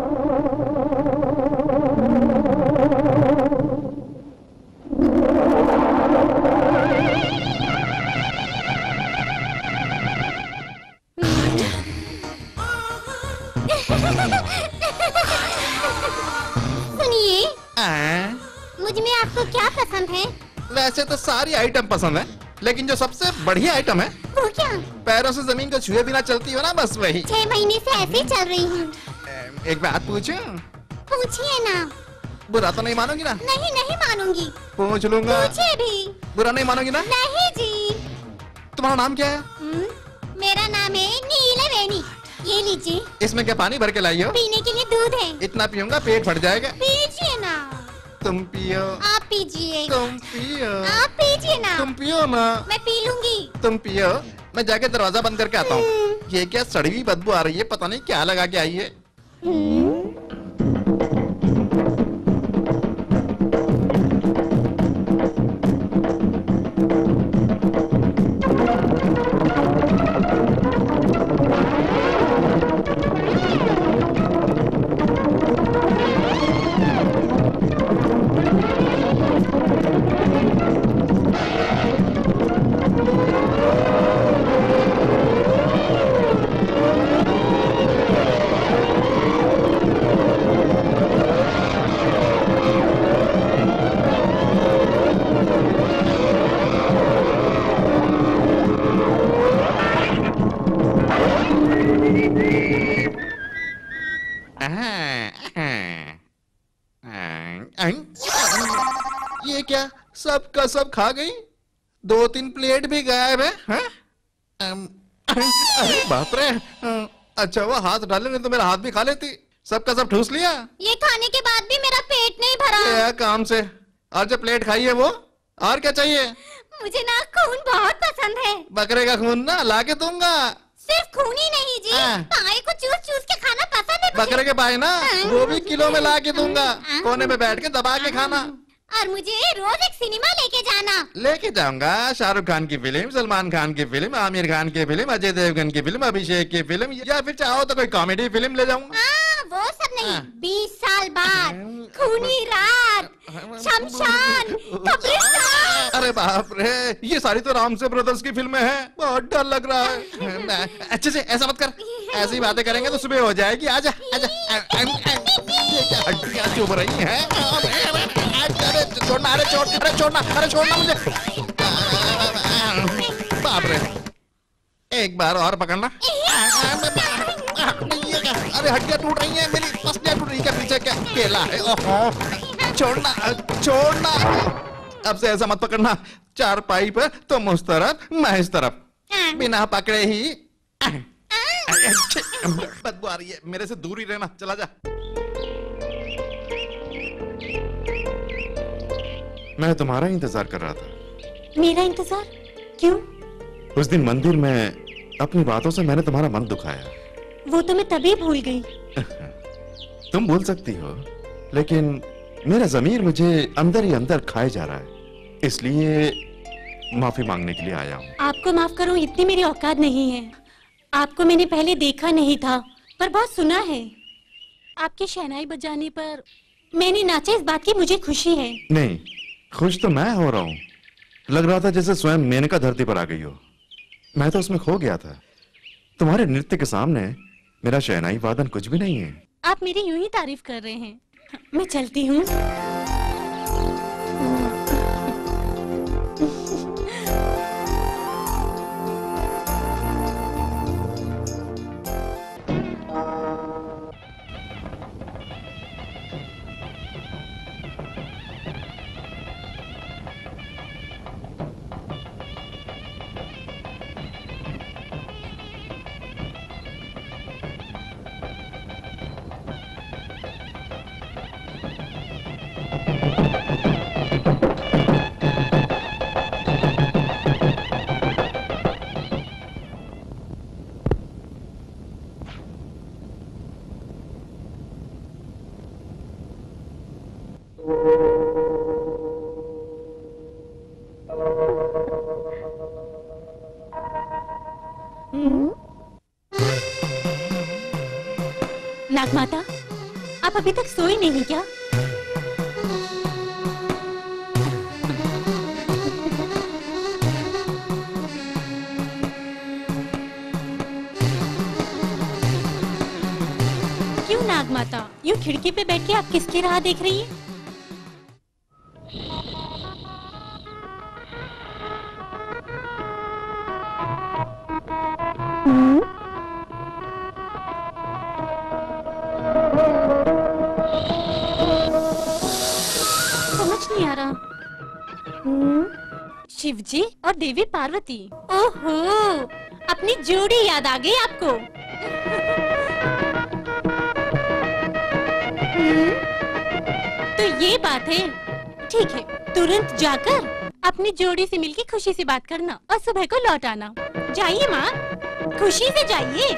सुनिए, मुझ में आपको क्या पसंद है? वैसे तो सारी आइटम पसंद है, लेकिन जो सबसे बढ़िया आइटम है वो क्या? पैरों से जमीन को छुए बिना चलती हो ना, बस वही। 6 महीने से ऐसे ही चल रही हूँ। एक बात पूछूं? पूछिए ना। बुरा तो नहीं मानोगी ना? नहीं नहीं मानूंगी। पूछ लूंगा। पूछिए भी। बुरा नहीं मानोगी ना? नहीं जी। तुम्हारा नाम क्या है? मेरा नाम है नीलवेणी। ये लीजिए। इसमें क्या पानी भर के लाई हो? पीने के लिए दूध है। इतना पीऊंगा पेट फट जाएगा। पीजिए ना। तुम पियो। आप पीजिए। तुम पियो। आप पीजिए ना। तुम पियो ना। मैं पी लूंगी। तुम पियो, मैं जाके दरवाजा बंद करके आता हूँ। ये क्या सड़ी हुई बदबू आ रही है, पता नहीं क्या लगा के आई है। ये क्या सब का सब खा गई? 2-3 प्लेट भी गायब है? अरे बाप रे। अच्छा वो हाथ डाले नहीं तो मेरा हाथ भी खा लेती। सब का सब ठूस लिया। ये खाने के बाद भी मेरा पेट नहीं भरा। क्या काम से? और जो प्लेट खाई है वो, और क्या चाहिए? मुझे ना खून बहुत पसंद है। बकरे का खून ना ला के दूंगा। सिर्फ खून ही नहीं जी, पाए को चूस चूस के खाना पसंद है मुझे। बकरे के पाए ना, वो भी किलो में ला के दूंगा। कोने में बैठ के दबा के खाना। और मुझे रोज एक सिनेमा लेके जाना। लेके जाऊंगा। शाहरुख खान की फिल्म, सलमान खान की फिल्म, आमिर खान की फिल्म, अजय देवगन की फिल्म, अभिषेक की फिल्म, या फिर चाहो तो कोई कॉमेडी फिल्म ले जाऊंगा। वो सब नहीं। 20 साल बाद खूनी रात, शमशान, कब्रिस्तान। अरे बाप रे, ये सारी तो रामसे ब्रदर्स की फिल्में हैं। बहुत डर लग रहा है। अच्छे से ऐसा मत कर, ऐसी बातें करेंगे तो सुबह हो जाएगी। आजा आजा। ये क्या हड्डियां चुभ रही हैं? अरे छोड़ना, अरे छोड़ना, अरे छोड़ना मुझे। बाप रे, एक बार और पकड़ना। अरे हड्डियां टूट रही हैं मेरी, पसलियां टूट रही है। पीछे क्या केला है? ओहो, छोड़ना छोड़ना। अब से ऐसा मत पकड़ना। 4 पाई पर तुम उस तरफ, मैं इस तरफ, बिना पकड़े ही। बदबू आ रही है, मेरे से दूर ही रहना। चला जा। मैं तुम्हारा इंतजार कर रहा था। मेरा इंतजार? क्यों? उस दिन मंदिर में अपनी बातों से मैंने तुम्हारा मन दुखाया। वो तो मैं तभी भूल गई। तुम भूल सकती हो, लेकिन मेरा ज़मीर मुझे अंदर ही अंदर खाए जा रहा है, इसलिए माफी मांगने के लिए आया हूँ। आपको माफ करूं इतनी मेरी औकात नहीं है। आपको मैंने पहले देखा नहीं था, पर बहुत सुना है। आपके शहनाई बजाने पर मैंने नाचा, इस बात की मुझे खुशी है। नहीं, खुश तो मैं हो रहा हूँ। लग रहा था जैसे स्वयं मेनका धरती पर आ गई हो। मैं तो उसमें खो गया था। तुम्हारे नृत्य के सामने मेरा शहनाई वादन कुछ भी नहीं है। आप मेरी यूं ही तारीफ कर रहे हैं। मैं चलती हूँ। नागमाता, आप अभी तक सोई नहीं क्या? क्यों नागमाता, यूं खिड़की पे बैठ के आप किसकी राह देख रही हैं? शिवजी और देवी पार्वती। ओहो, अपनी जोड़ी याद आ गई आपको। तो ये बात है। ठीक है, तुरंत जाकर अपनी जोड़ी से मिलकर खुशी से बात करना और सुबह को लौट आना। जाइए माँ, खुशी से जाइए।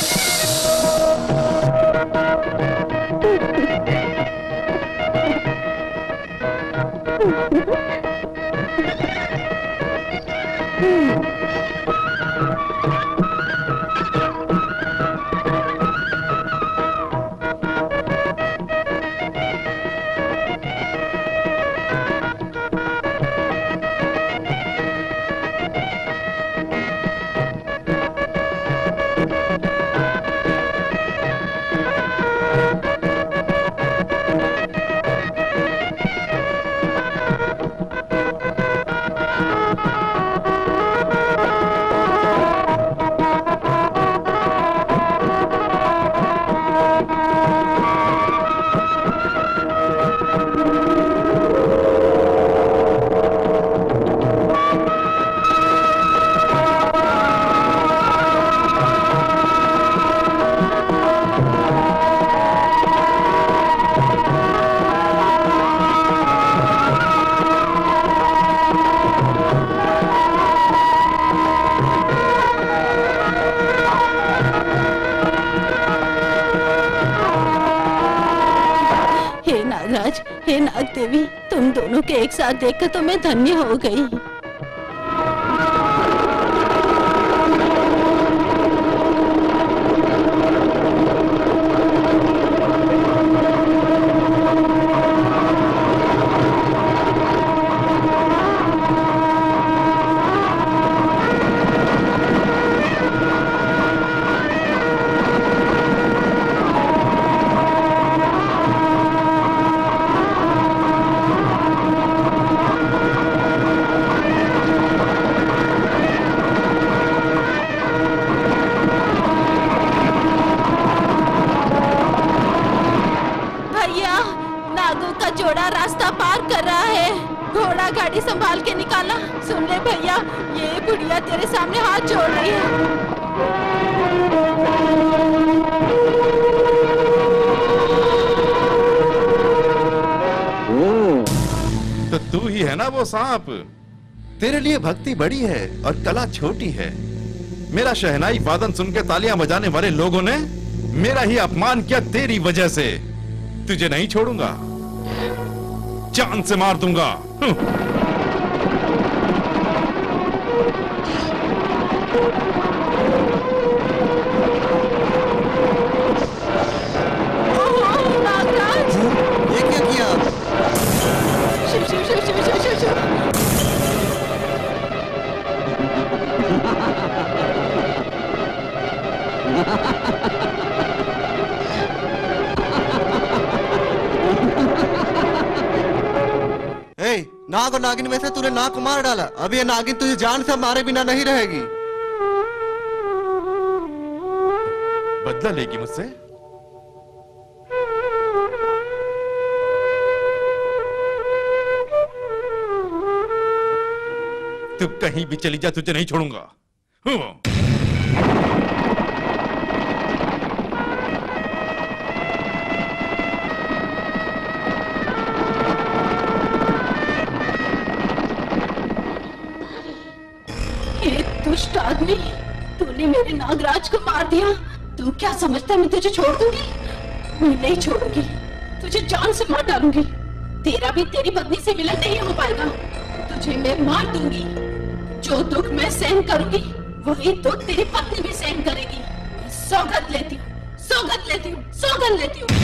हे नाग देवी, तुम दोनों के एक साथ देखकर तो मैं धन्य हो गई। रास्ता पार कर रहा है, घोड़ा गाड़ी संभाल के निकाला। सुन ले भैया, ये बुढ़िया तेरे सामने हाथ जोड़ रही है। तो तू ही है ना वो सांप? तेरे लिए भक्ति बड़ी है और कला छोटी है। मेरा शहनाई वादन सुन के तालियां बजाने वाले लोगों ने मेरा ही अपमान किया तेरी वजह से। तुझे नहीं छोड़ूंगा। जान से मार दूंगा। ये क्या किया? शिव शिव शिव शिव शिव शिव शिव। नाग और नागिन में से तूने नाग को मार डाला। अब ये नागिन तुझे जान से मारे बिना नहीं रहेगी। बदला लेगी मुझसे? तू कहीं भी चली जा, तुझे नहीं छोड़ूंगा। दुष्ट आदमी, तूने मेरे नागराज को मार दिया। तू क्या समझता है मैं तुझे छोड़ दूंगी? मैं नहीं छोड़ूंगी, तुझे जान से मार डालूंगी। तेरा भी तेरी पत्नी से मिलन नहीं हो पाएगा। तुझे मैं मार दूंगी। जो दुख मैं सहन करूंगी वही दुख तेरी पत्नी भी सहन करेगी। सौगंध लेती हूँ, सौगंध लेती हूँ, सौगंध लेती हूँ।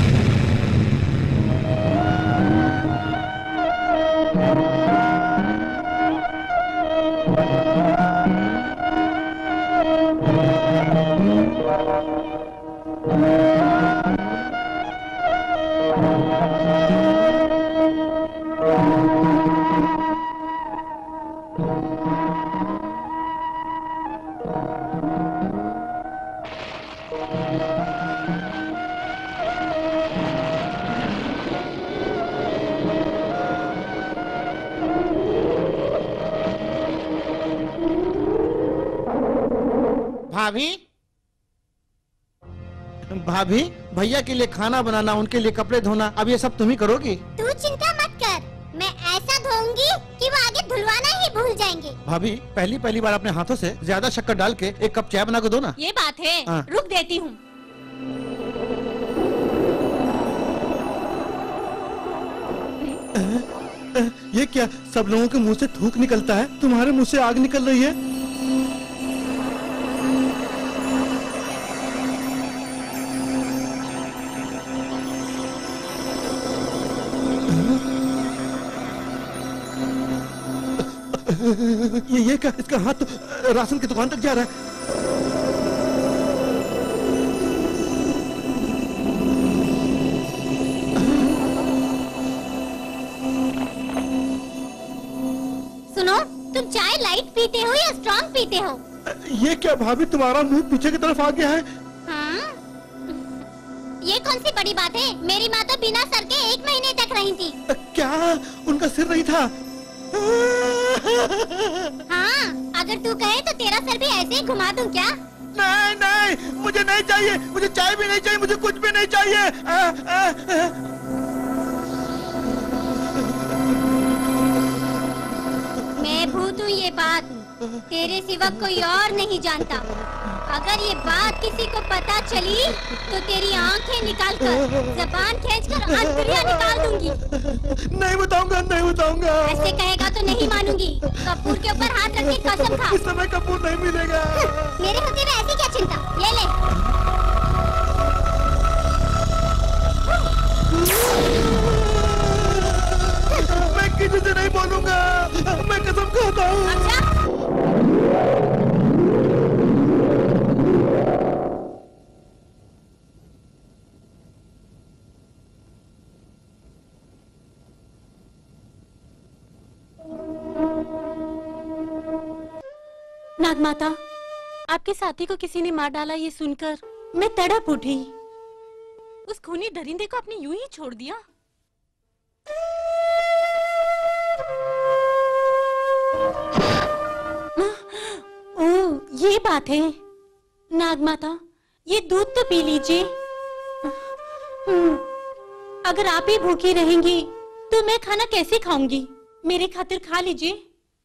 भाभी, भाभी, भैया के लिए खाना बनाना, उनके लिए कपड़े धोना, अब ये सब तुम ही करोगी? तू चिंता मत कर, मैं ऐसा धोऊंगी कि वो आगे धुलवाना ही भूल जाएंगे। भाभी, पहली बार अपने हाथों से ज्यादा शक्कर डाल के एक कप चाय बना के दो ना। ये बात है, रुक देती हूँ। ये क्या, सब लोगों के मुंह से थूक निकलता है, तुम्हारे मुंह से आग निकल रही है। ये क्या, इसका हाथ तो राशन की दुकान तक जा रहा है। सुनो, तुम चाय लाइट पीते हो या स्ट्रॉन्ग पीते हो? ये क्या भाभी, तुम्हारा मुंह पीछे की तरफ आ गया है। हाँ? ये कौन सी बड़ी बात है? मेरी माँ तो बिना सर के 1 महीने तक रही थी। क्या उनका सिर नहीं था? हाँ, अगर तू कहे तो तेरा सर भी ऐसे ही घुमा दूं क्या? नहीं नहीं, मुझे नहीं चाहिए, मुझे चाय भी नहीं चाहिए, मुझे कुछ भी नहीं चाहिए। मैं भूत हूँ, ये बात तेरे सिवा कोई और नहीं जानता। अगर ये बात किसी को पता चली तो तेरी आंखें निकालकर, जबान खींचकर अंतरिया निकाल दूंगी। नहीं बताऊंगा, नहीं बताऊंगा। ऐसे कहेगा तो नहीं मानूंगी। कपूर के ऊपर हाथ रख के कसम खा। इस समय कपूर नहीं मिलेगा। मेरे होते हुए ऐसी क्या चिंता? ये ले। मैं किसी से नहीं बोलूंगा, मैं कसम खाता हूँ। अच्छा? नागमाता, आपके साथी को किसी ने मार डाला ये सुनकर मैं तड़प उठी। उस खूनी दरिंदे को आपने यूं ही छोड़ दिया? ओह, ये बात है। नागमाता, ये दूध तो पी लीजिए। अगर आप ही भूखी रहेंगी तो मैं खाना कैसे खाऊंगी? मेरे खातिर खा लीजिए।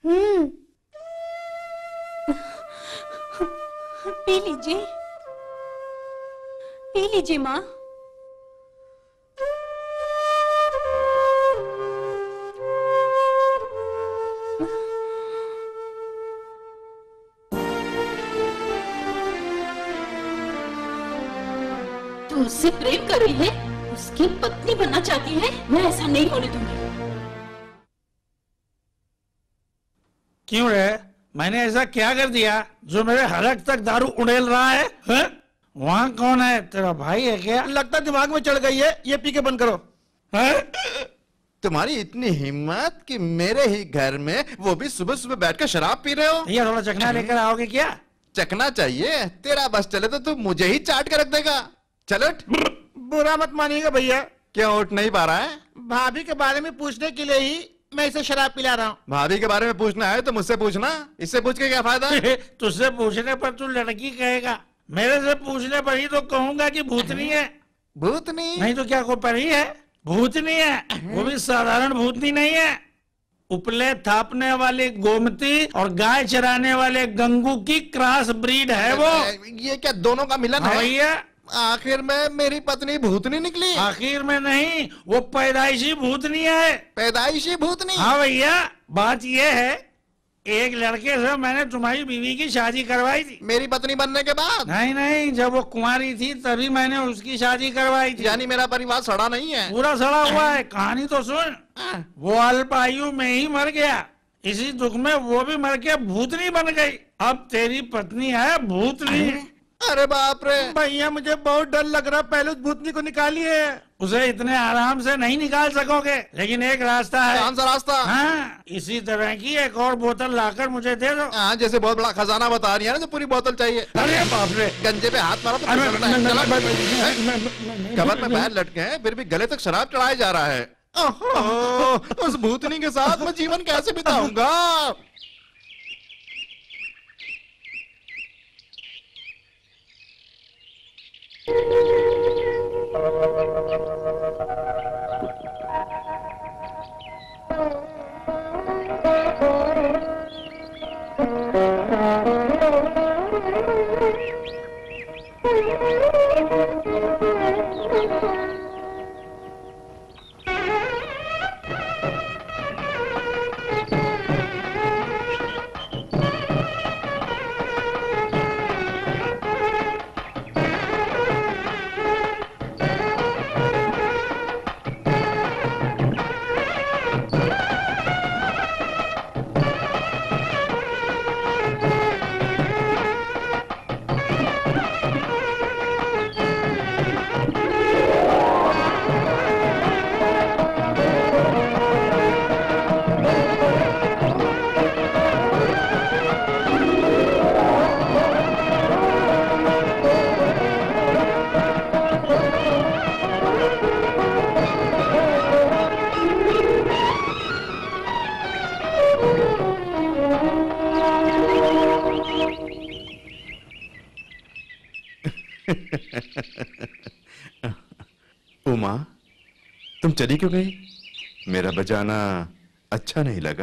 पी लीजिए, पी लीजिए माँ। मुझसे प्रेम कर रही है, उसकी पत्नी बनना चाहती है, मैं ऐसा नहीं होने दूंगी। क्यों रे, मैंने ऐसा क्या कर दिया जो मेरे हलक तक दारू उड़ेल रहा है? वहाँ कौन है? तेरा भाई है क्या? लगता दिमाग में चढ़ गई है, ये पी के बंद करो। तुम्हारी इतनी हिम्मत कि मेरे ही घर में वो भी सुबह सुबह बैठकर शराब पी रहे हो? भैया थोड़ा चखना लेकर आओगे क्या? चखना चाहिए, तेरा बस चले तो तू मुझे ही चाट के रख देगा। चल उठ। बुरा मत मानिएगा भैया। क्यों उठ नहीं पा रहा है? भाभी के बारे में पूछने के लिए ही मैं इसे शराब पिला रहा हूँ। भाभी के बारे में पूछना है तो मुझसे पूछना, इससे पूछ के क्या फायदा? तुझसे पूछने पर तू लड़की कहेगा, मेरे से पूछने पर ही तो कहूंगा कि भूतनी है। भूतनी? नहीं तो क्या कोई परी है? भूतनी है, वो भी साधारण भूतनी नहीं है। उपले थापने वाली गोमती और गाय चराने वाले गंगू की क्रॉस ब्रीड है वो। ये क्या दोनों का मिलन है? भैया आखिर में मेरी पत्नी भूतनी निकली? आखिर में नहीं, वो पैदाइशी भूतनी है। पैदाइशी भूतनी? हाँ भैया, बात ये है, एक लड़के से मैंने तुम्हारी बीवी की शादी करवाई थी। मेरी पत्नी बनने के बाद? नहीं नहीं, जब वो कुंवारी थी तभी मैंने उसकी शादी करवाई थी। यानी मेरा परिवार सड़ा नहीं है? पूरा सड़ा हुआ है। कहानी तो सुन, वो अल्प आयु में ही मर गया, इसी दुख में वो भी मर के भूतनी बन गई। अब तेरी पत्नी है भूतनी। अरे बाप रे भैया, मुझे बहुत डर लग रहा, पहले उस भूतनी को निकालिए। उसे इतने आराम से नहीं निकाल सकोगे, लेकिन एक रास्ता है। कौन सा रास्ता? हाँ, इसी तरह की एक और बोतल लाकर मुझे दे दो। हाँ, जैसे बहुत बड़ा खजाना बता रही है ना, जो पूरी बोतल चाहिए। अरे बाप रे, गंजे पे हाथ मारा तो कमर में पैर लटके हैं, फिर भी गले तक शराब चढ़ाया जा रहा है। ओहो, उस भूतनी के साथ मैं जीवन कैसे बिताऊंगा? उमा, तुम चली क्यों गई? मेरा बजाना अच्छा नहीं लगा?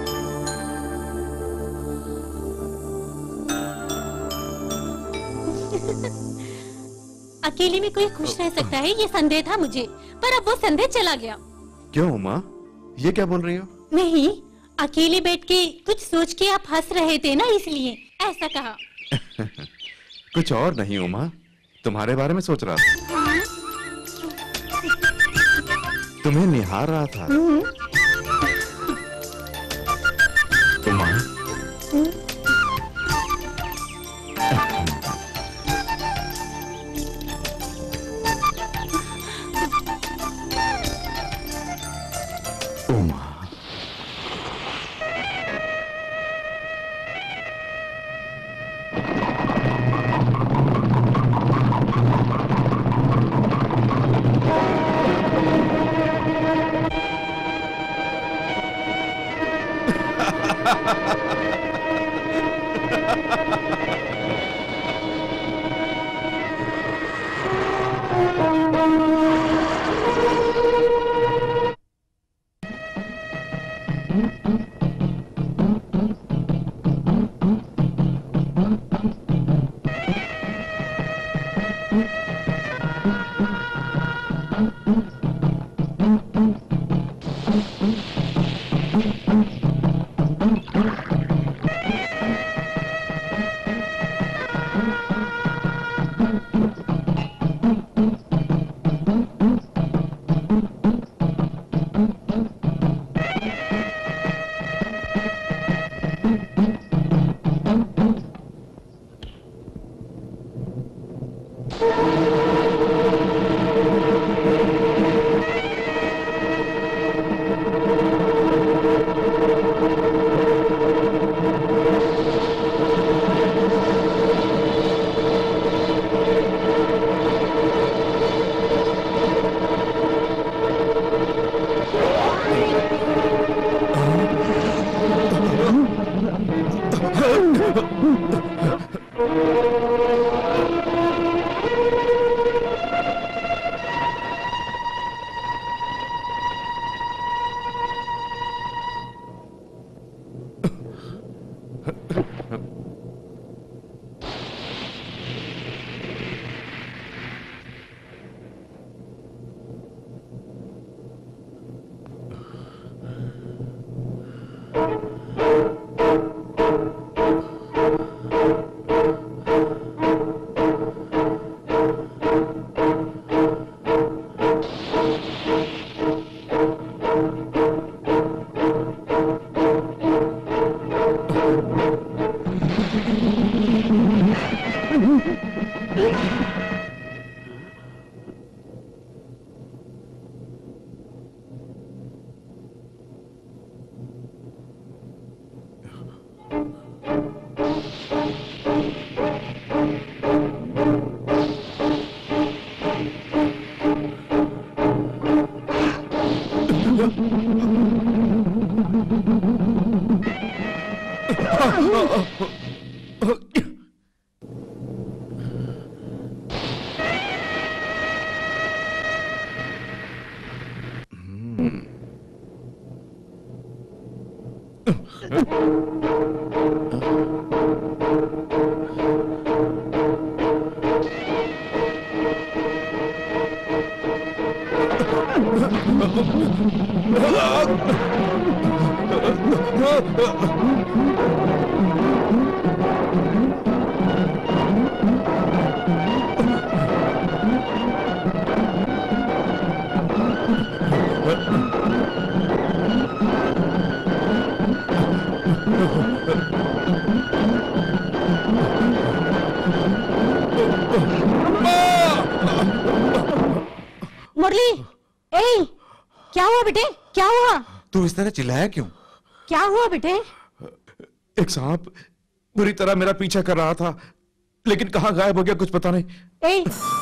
अकेले में कोई खुश रह सकता है, ये संदेह था मुझे, पर अब वो संदेह चला गया। क्यों उमा, ये क्या बोल रही हो? नहीं, अकेले बैठ के कुछ सोच के आप हंस रहे थे ना, इसलिए ऐसा कहा। कुछ और नहीं उमा, तुम्हारे बारे में सोच रहा था। तुम्हें निहार रहा था। उमा, उमा, मुरली, ए, क्या हुआ बेटे? क्या हुआ? तू इस तरह चिल्लाया क्यों? क्या हुआ बेटे? एक सांप बुरी तरह मेरा पीछा कर रहा था, लेकिन कहाँ गायब हो गया कुछ पता नहीं। ए,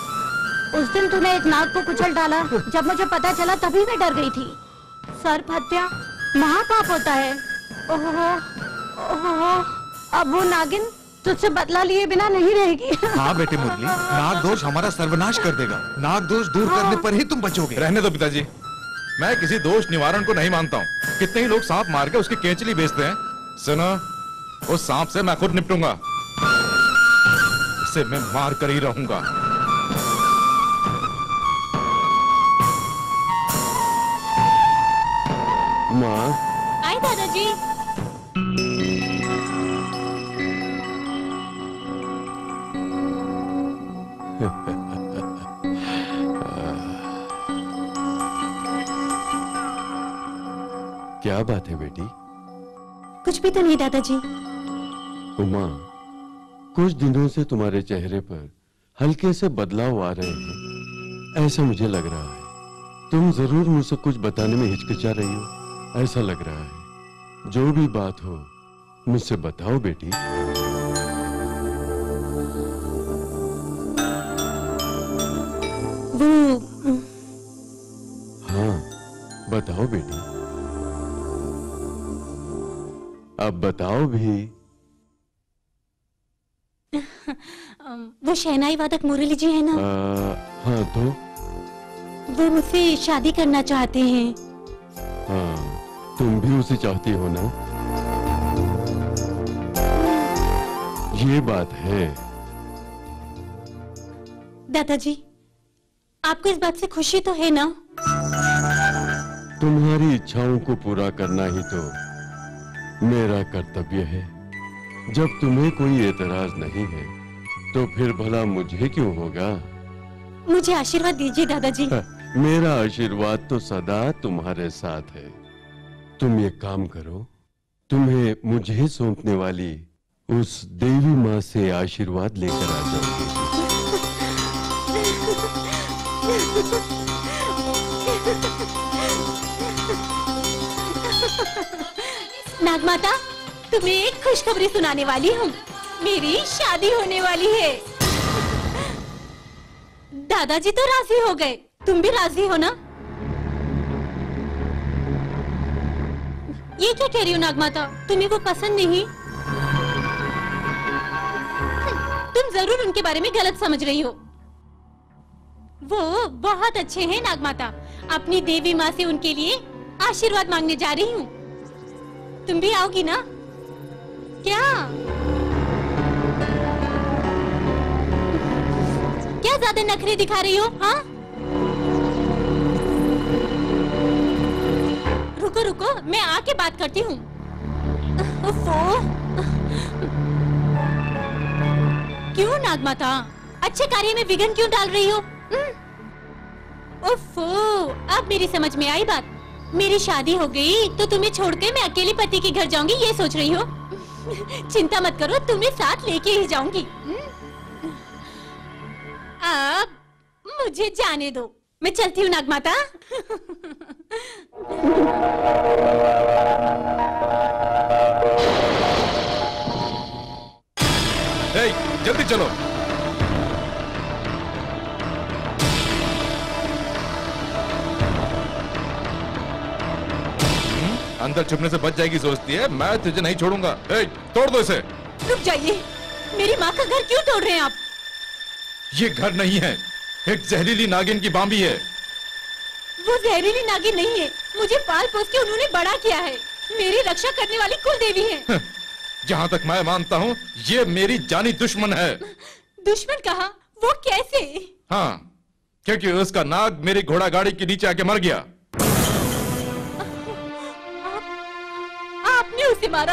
उस दिन तूने एक नाग को कुचल डाला, जब मुझे पता चला तभी मैं डर गई थी। सर्प हत्या महापाप होता है। ओहो, ओहो, अब वो नागिन तुझसे बदला लिए बिना नहीं रहेगी। हाँ बेटे मुरली, नाग दोष हमारा सर्वनाश कर देगा। नाग दोष दूर करने पर ही तुम बचोगे। रहने दो पिताजी, मैं किसी दोष निवारण को नहीं मानता हूँ। कितने ही लोग सांप मार के उसकी केंचली बेचते हैं। सुनो, उस सांप से मैं खुद निपटूंगा, उसे मैं मार कर ही रहूंगा। माँ, आए दादाजी। क्या बात है बेटी? कुछ भी तो नहीं दादाजी। उमा, कुछ दिनों से तुम्हारे चेहरे पर हल्के से बदलाव आ रहे हैं, ऐसा मुझे लग रहा है। तुम जरूर मुझसे कुछ बताने में हिचकिचा रही हो, ऐसा लग रहा है। जो भी बात हो मुझसे बताओ बेटी। वो हाँ, बताओ बेटी, अब बताओ भी। वो शहनाई वादक मुरली जी है ना? हाँ तो? वो मुझसे शादी करना चाहते हैं। हाँ, तुम भी उसे चाहती हो ना? ये बात है। दादाजी, आपको इस बात से खुशी तो है ना? तुम्हारी इच्छाओं को पूरा करना ही तो मेरा कर्तव्य है। जब तुम्हें कोई एतराज नहीं है तो फिर भला मुझे क्यों होगा? मुझे आशीर्वाद दीजिए दादाजी। मेरा आशीर्वाद तो सदा तुम्हारे साथ है। तुम एक काम करो, तुम्हें मुझे सौंपने वाली उस देवी माँ से आशीर्वाद लेकर आ जाओ। नागमाता, तुम्हें एक खुशखबरी सुनाने वाली हूँ। मेरी शादी होने वाली है। दादाजी तो राजी हो गए, तुम भी राजी हो ना? ये क्या कह रही हो नागमाता? तुम्हें वो पसंद नहीं? तुम जरूर उनके बारे में गलत समझ रही हो। वो बहुत अच्छे हैं नागमाता। अपनी देवी माँ से उनके लिए आशीर्वाद मांगने जा रही हूँ। तुम भी आओगी ना? क्या क्या ज्यादा नखरे दिखा रही हो? हाँ, रुको रुको, मैं आके बात करती हूँ। क्यों नागमाता, अच्छे कार्य में विघ्न क्यों डाल रही हो? ओफो, अब मेरी समझ में आई बात। मेरी शादी हो गई तो तुम्हें छोड़कर मैं अकेले पति के घर जाऊंगी, ये सोच रही हो? चिंता मत करो, तुम्हें साथ लेके ही जाऊंगी। अब मुझे जाने दो, मैं चलती हूँ नागमाता। जल्दी चलो। अंदर छुपने से बच जाएगी सोचती है, मैं तुझे नहीं छोड़ूंगा। तोड़ दो इसे। रुक जाइए, मेरी माँ का घर क्यों तोड़ रहे हैं आप? ये घर नहीं है, एक जहरीली नागिन की बांबी है। वो जहरीली नागिन नहीं है, मुझे पाल पोस के उन्होंने बड़ा किया है। मेरी रक्षा करने वाली कुल देवी है। जहाँ तक मैं मानता हूँ ये मेरी जानी दुश्मन है। दुश्मन कहा? वो कैसे? हाँ, क्योंकि उसका नाग मेरी घोड़ा गाड़ी के नीचे आके मर गया। आपने उसे मारा?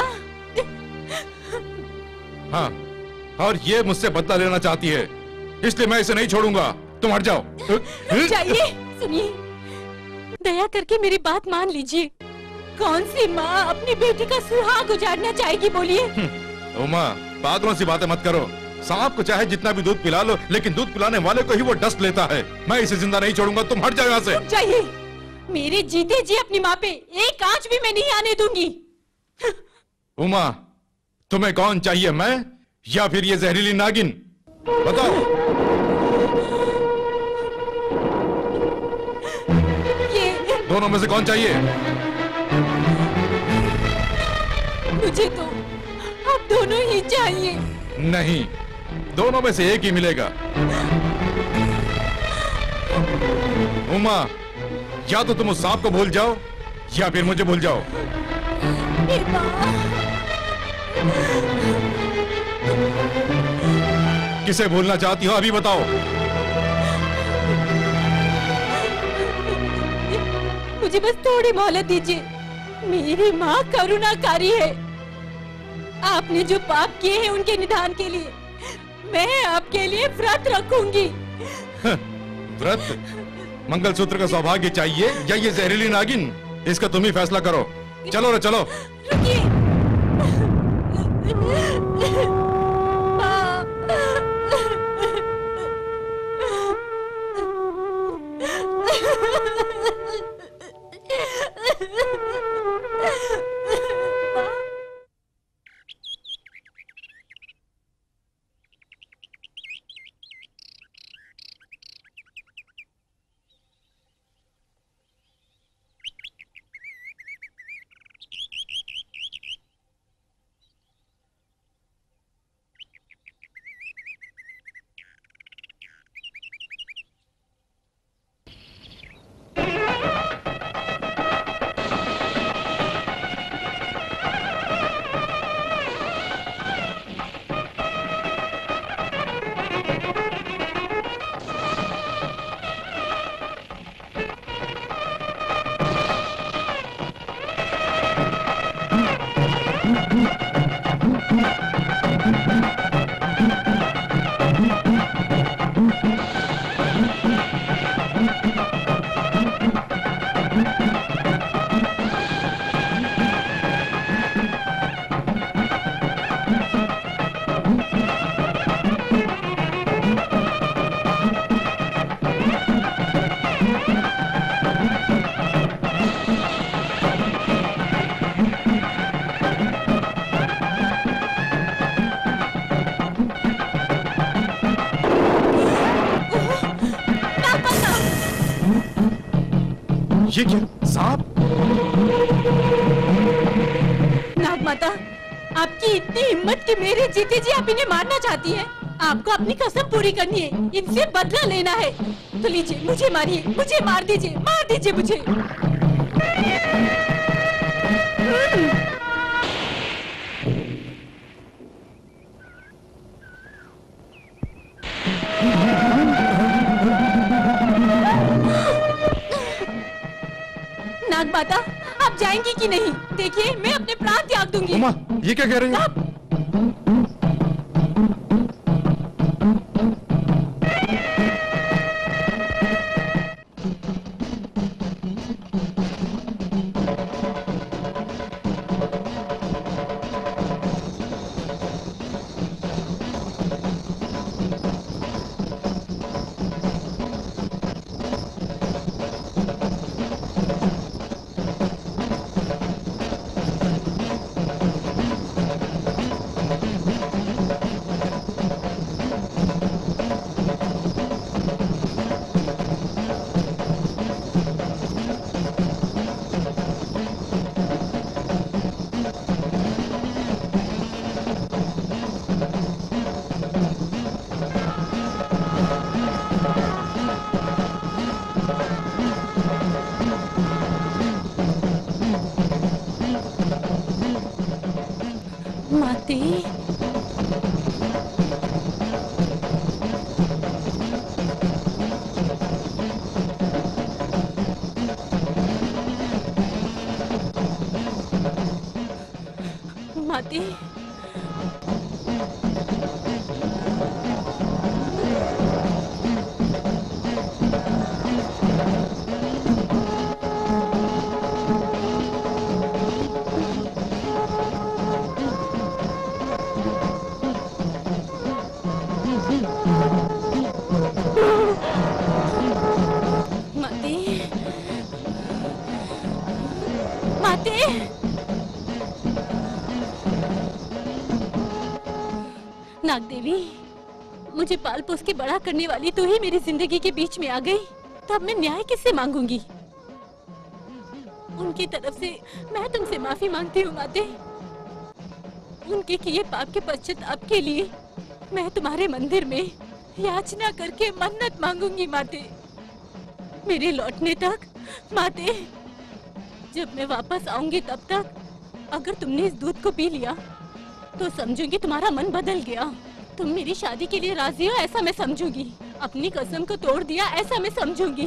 हाँ, और ये मुझसे बदला लेना चाहती है, इसलिए मैं इसे नहीं छोड़ूंगा। तुम हट जाओ। जाइए, सुनिए, दया करके मेरी बात मान लीजिए। कौन सी माँ अपनी बेटी का सुहाग उजाड़ना चाहेगी, बोलिए? उमा, पागलों सी बातें मत करो। सांप को चाहे जितना भी दूध पिला लो, लेकिन दूध पिलाने वाले को ही वो डस्ट लेता है। मैं इसे जिंदा नहीं छोड़ूंगा, तुम हट जाओ यहाँ से। जाइए, मेरे जीते जी अपनी माँ पे एक आंच भी मैं नहीं आने दूंगी। उमा, तुम्हें कौन चाहिए, मैं या फिर ये जहरीली नागिन? बताओ। ये दोनों में से कौन चाहिए? मुझे तो अब दोनों ही चाहिए। नहीं, दोनों में से एक ही मिलेगा। उमा, या तो तुम उस सांप को भूल जाओ या फिर मुझे भूल जाओ। किसे भूलना चाहती हो, अभी बताओ। मुझे बस थोड़ी मोहलत दीजिए। मेरी माँ करुणाकारी है। आपने जो पाप किए हैं उनके निदान के लिए मैं आपके लिए व्रत रखूंगी। व्रत? मंगलसूत्र का सौभाग्य चाहिए या ये जहरीली नागिन? इसका तुम ही फैसला करो। चलो रे चलो। रुकिए। ये क्या? सांप? नागमाता, आपकी इतनी हिम्मत कि मेरे जीते जी आप इन्हें मारना चाहती हैं? आपको अपनी कसम पूरी करनी है, इनसे बदला लेना है। तो लीजिए, मुझे मारिए, मुझे मार दीजिए, मार दीजिए मुझे। नागमाता, आप जाएंगी कि नहीं? देखिए, मैं अपने प्राण त्याग दूंगी। उमा, ये क्या कह रही हो? माते, माते, माते, नाग देवी, मुझे पाल पोस के बड़ा करने वाली तू ही मेरी जिंदगी के बीच में आ गई, तो अब मैं न्याय किससे मांगूंगी? उनकी तरफ से मैं तुमसे माफी मांगती हूँ माते। उनके किए पाप के पश्चाताप के लिए मैं तुम्हारे मंदिर में याचना करके मन्नत मांगूंगी माते। मेरे लौटने तक माते, जब मैं वापस आऊंगी तब तक अगर तुमने इस दूध को पी लिया तो समझूंगी तुम्हारा मन बदल गया। तुम मेरी शादी के लिए राजी हो ऐसा मैं समझूंगी। अपनी कसम को तोड़ दिया ऐसा मैं समझूंगी।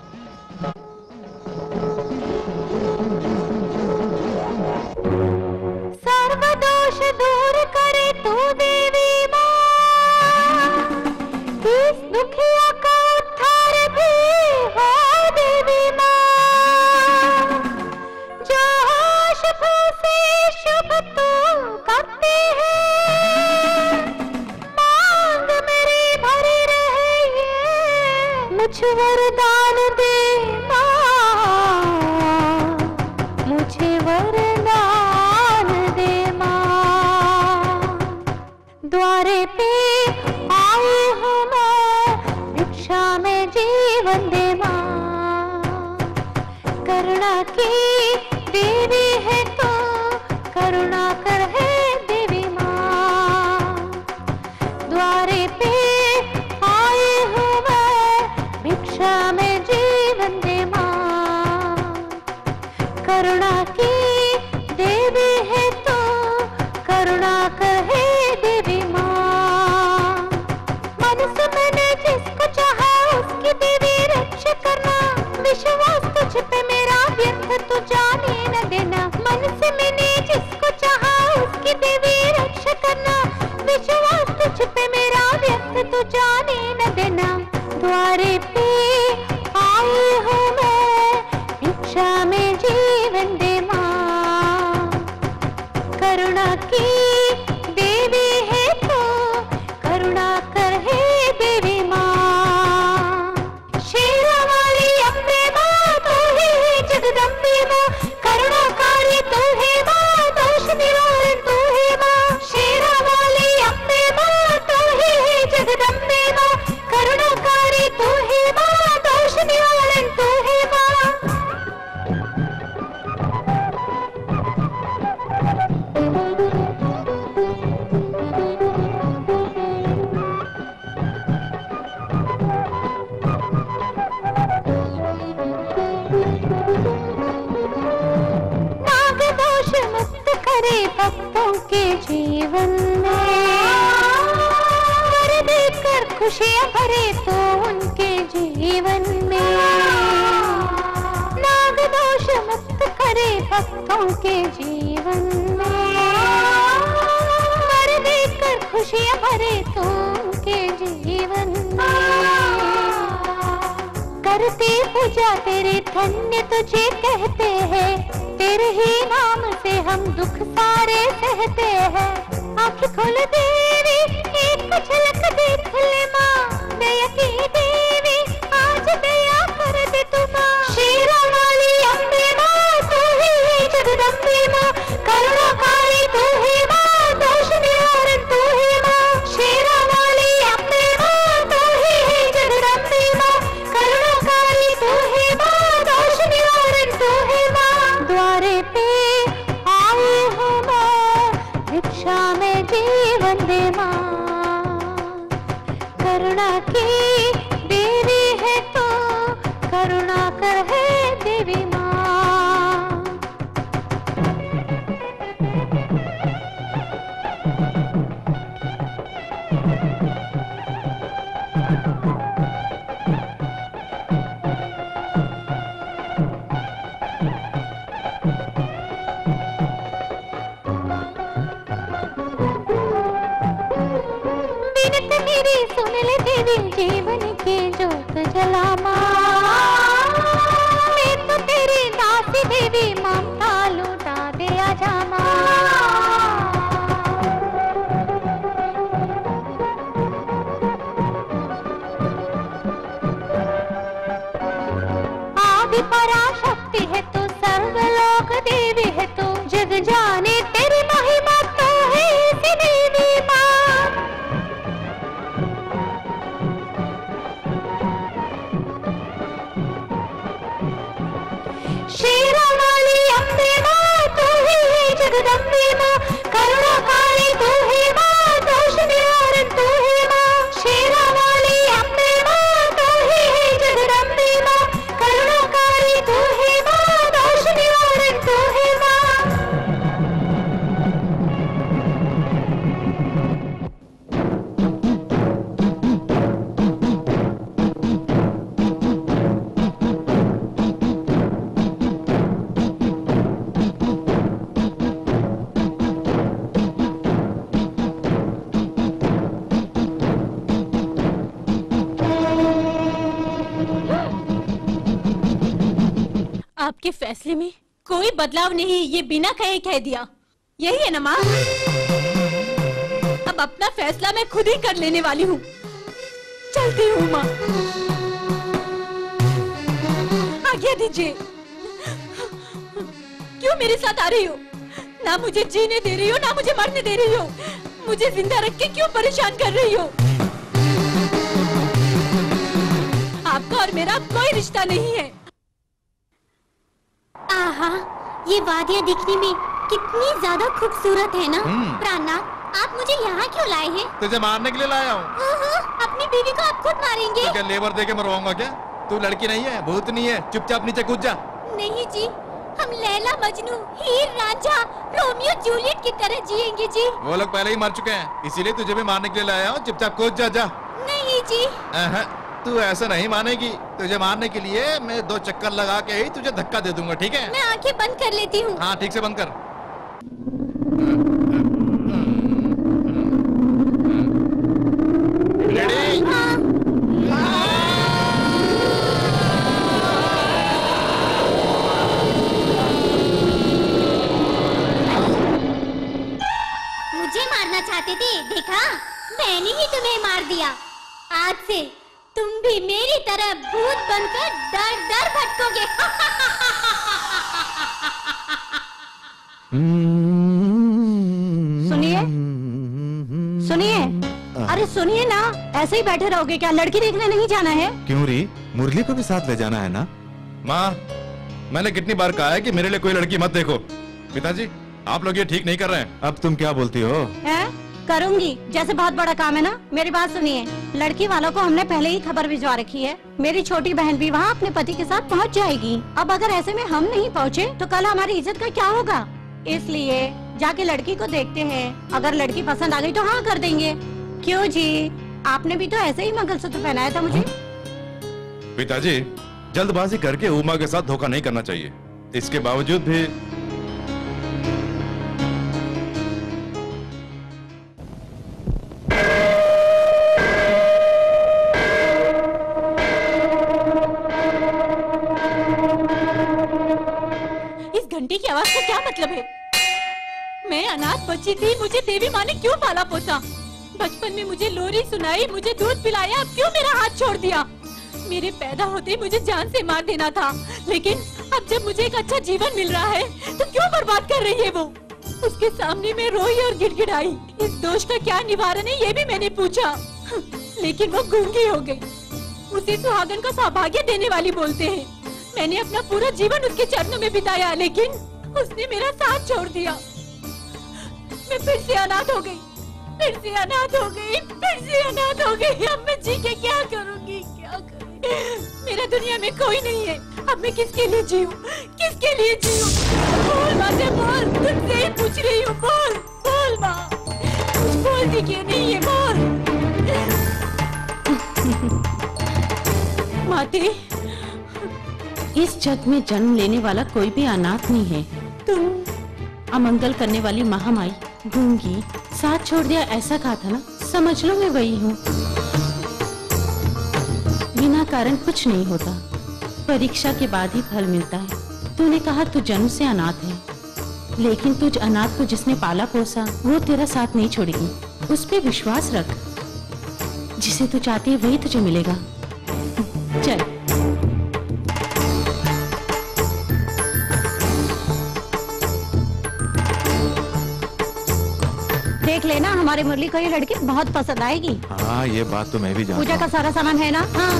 सर्वदोष दूर करे तू देवी माँ, इस दुखिया का उद्धार भी हो देवी माँ। जो शुभ से शुभ तू करते हैं, मांग मेरी भरी रहे ये मुझ वरदान दे माँ, मुझे वरदान दे माँ। द्वारे पे आई हूँ मैं, भिक्षा में जीवन दे माँ। करुणा की देवी है तो करुणा कर है देवी माँ। द्वारे पे आई हूँ मैं, भिक्षा में जीवन दे माँ। करुणा की देवी है तो करुणा कर है देवी माँ। मन से मैंने जिसको चाहा उसकी देवी रक्षा करना, विश्वास तुझ पे मेरा व्यर्थ तू जाने न देना। मन से मैंने जिसको चाहा उसकी देवी रक्षा करना, विश्वास तुझ पे मेरा व्यर्थ तू जाने न देना। द्वारे पे आई हूँ मैं, भिक्षा में जीवन दे माँ। करुणा की देवी है तो करुणा कर है देवी माँ। शेरा वाली अम्बे माँ तू ही है जगदम्बे माँ, करुणाकारी तू है माँ, दोष निवारण तू है माँ। शेरा वाली अम्बे माँ तू ही है जगदम्बे माँ, करुणाकारी तू है माँ, दोष निवारण तू है माँ। नाग दोष मुक्त करे भक्तों के जीवन में, कर देकर खुशियाँ भरे तो उनके जीवन में। नाग दोष मुक्त करे भक्तों के जीवन में, कर देकर खुशियाँ भरे तो उनके जीवन में। करते पूजा तेरे धन्य तुझे कहते हैं, तेरे ही नाम से हम दुख सारे सहते हैं। आँख खोल देवी एक झलक देख ले माँ, दया की देवी आज दया कर दे तू माँ। शेरा वाली अम्बे माँ तू ही है जगदम्बे माँ, करुणाकारी तू है माँ, दोष निवारण तू है माँ। शेरा वाली अम्बे माँ तू ही है जगदम्बे माँ, करुणाकारी तू है माँ, दोष निवारण तू है माँ। द्वारे पे आई हूँ मैं, भिक्षा में जीवन दे माँ। करुणा की देवी है तो करुणा कर है देवी माँ। आदि देवी ममता लूटा दे आजा माँ। आदि पराशक्ति है तू, सर्वलोक देवी है तू, जग जाने तेरी महिमा तो है इसी देवी माँ। शेरावाली अम्बे माँ तू ही है जगदम्बे माँ, करुणाकारी तू है माँ, दोष निवारण तू है माँ। शेरावाली अम्बे माँ तू ही है जगदम्बे माँ, करुणाकारी तू है माँ, दोष निवारण तू है माँ। आपके फैसले में कोई बदलाव नहीं, ये बिना कहे कह दिया। यही है ना माँ? अब अपना फैसला मैं खुद ही कर लेने वाली हूँ। चलती हूँ माँ, आज्ञा दीजिए। क्यों मेरे साथ आ रही हो? ना मुझे जीने दे रही हो, ना मुझे मरने दे रही हो। मुझे जिंदा रख के क्यों परेशान कर रही हो? आपका और मेरा कोई रिश्ता नहीं है। आहा, ये वादियाँ दिखने में कितनी ज्यादा खूबसूरत है ना। प्राणनाथ, आप मुझे यहाँ क्यों लाए हैं? तुझे मारने के लिए लाया हूँ। अपनी बीवी को आप खुद मारेंगे? तो क्या लेबर दे के मरवाऊंगा क्या? तू लड़की नहीं है, भूत नहीं है, चुपचाप नीचे कूद जा। नहीं जी, हम लैला मजनू, हीर रांझा, रोमियो जूलियट की तरह जिएंगे जी। वो लोग पहले ही मर चुके हैं, इसीलिए तुझे भी मारने के लिए लाया हूँ। चुपचाप कूद जा। जा। नहीं जी। तू ऐसा नहीं मानेगी। तुझे मारने के लिए मैं 2 चक्कर लगा के ही तुझे धक्का दे दूंगा, ठीक है? मैं आंखें बंद कर लेती हूँ। हाँ, ठीक से बंद कर। रेडी? मुझे मारना चाहते थे, देखा? मैंने ही तुम्हें मार दिया। आज से तुम भी मेरी तरह भूत बनकर दर दर भटकोगे। सुनिए, सुनिए, अरे सुनिए ना, ऐसे ही बैठे रहोगे क्या? लड़की देखने नहीं जाना है? क्यों री? मुरली को भी साथ ले जाना है ना? माँ, मैंने कितनी बार कहा है कि मेरे लिए कोई लड़की मत देखो। पिताजी, आप लोग ये ठीक नहीं कर रहे हैं। अब तुम क्या बोलती हो? करूंगी, जैसे बहुत बड़ा काम है ना। मेरी बात सुनिए, लड़की वालों को हमने पहले ही खबर भिजवा रखी है। मेरी छोटी बहन भी वहाँ अपने पति के साथ पहुँच जाएगी। अब अगर ऐसे में हम नहीं पहुँचे तो कल हमारी इज्जत का क्या होगा? इसलिए जाके लड़की को देखते हैं, अगर लड़की पसंद आ गई तो हाँ कर देंगे। क्यों जी, आपने भी तो ऐसे ही मंगलसूत्र पहनाया था मुझे। पिताजी, जल्दबाजी करके उमा के साथ धोखा नहीं करना चाहिए। इसके बावजूद भी घंटी की आवाज का क्या मतलब है? मैं अनाथ बच्ची थी, मुझे देवी माँ ने क्यों पाला पोसा? बचपन में मुझे लोरी सुनाई, मुझे दूध पिलाया, अब क्यों मेरा हाथ छोड़ दिया? मेरे पैदा होते मुझे जान से मार देना था, लेकिन अब जब मुझे एक अच्छा जीवन मिल रहा है तो क्यों बर्बाद कर रही है वो? उसके सामने मैं रोई और गिड़गिड़ाई। इस दोष का क्या निवारण है ये भी मैंने पूछा, लेकिन वो गूंगी हो गई। उसे सुहागन का सौभाग्य देने वाली बोलते हैं। मैंने अपना पूरा जीवन उसके चरणों में बिताया, लेकिन उसने मेरा साथ छोड़ दिया। मैं फिर से अनाथ हो गई, फिर से अनाथ हो गई, फिर से अनाथ हो गई। अब मैं जी के क्या करूँगी, क्या करूँगी? मेरा दुनिया में कोई नहीं है। अब मैं किसके लिए जीऊं, किसके लिए जीऊं? बोल माँ से बोल, तुमसे ही पूछ रही हूँ। बोल बोल माँ, कुछ बोलती क्यों नहीं है? बोल माते। इस जग में जन्म लेने वाला कोई भी अनाथ नहीं है। तुम अमंगल करने वाली महामाई, गूंगी, साथ छोड़ दिया ऐसा कहा था ना, समझ लो मैं वही हूँ। बिना कारण कुछ नहीं होता, परीक्षा के बाद ही फल मिलता है। तूने कहा तू जन्म से अनाथ है, लेकिन तुझ अनाथ को जिसने पाला पोसा वो तेरा साथ नहीं छोड़ेगी। उस पे विश्वास रख, जिसे तू चाहती है वही तुझे मिलेगा। चल। देख लेना, हमारे मुरली को ये लड़की बहुत पसंद आएगी। हाँ, ये बात तो मैं भी जानता हूँ। पूजा का सारा सामान है ना? हाँ।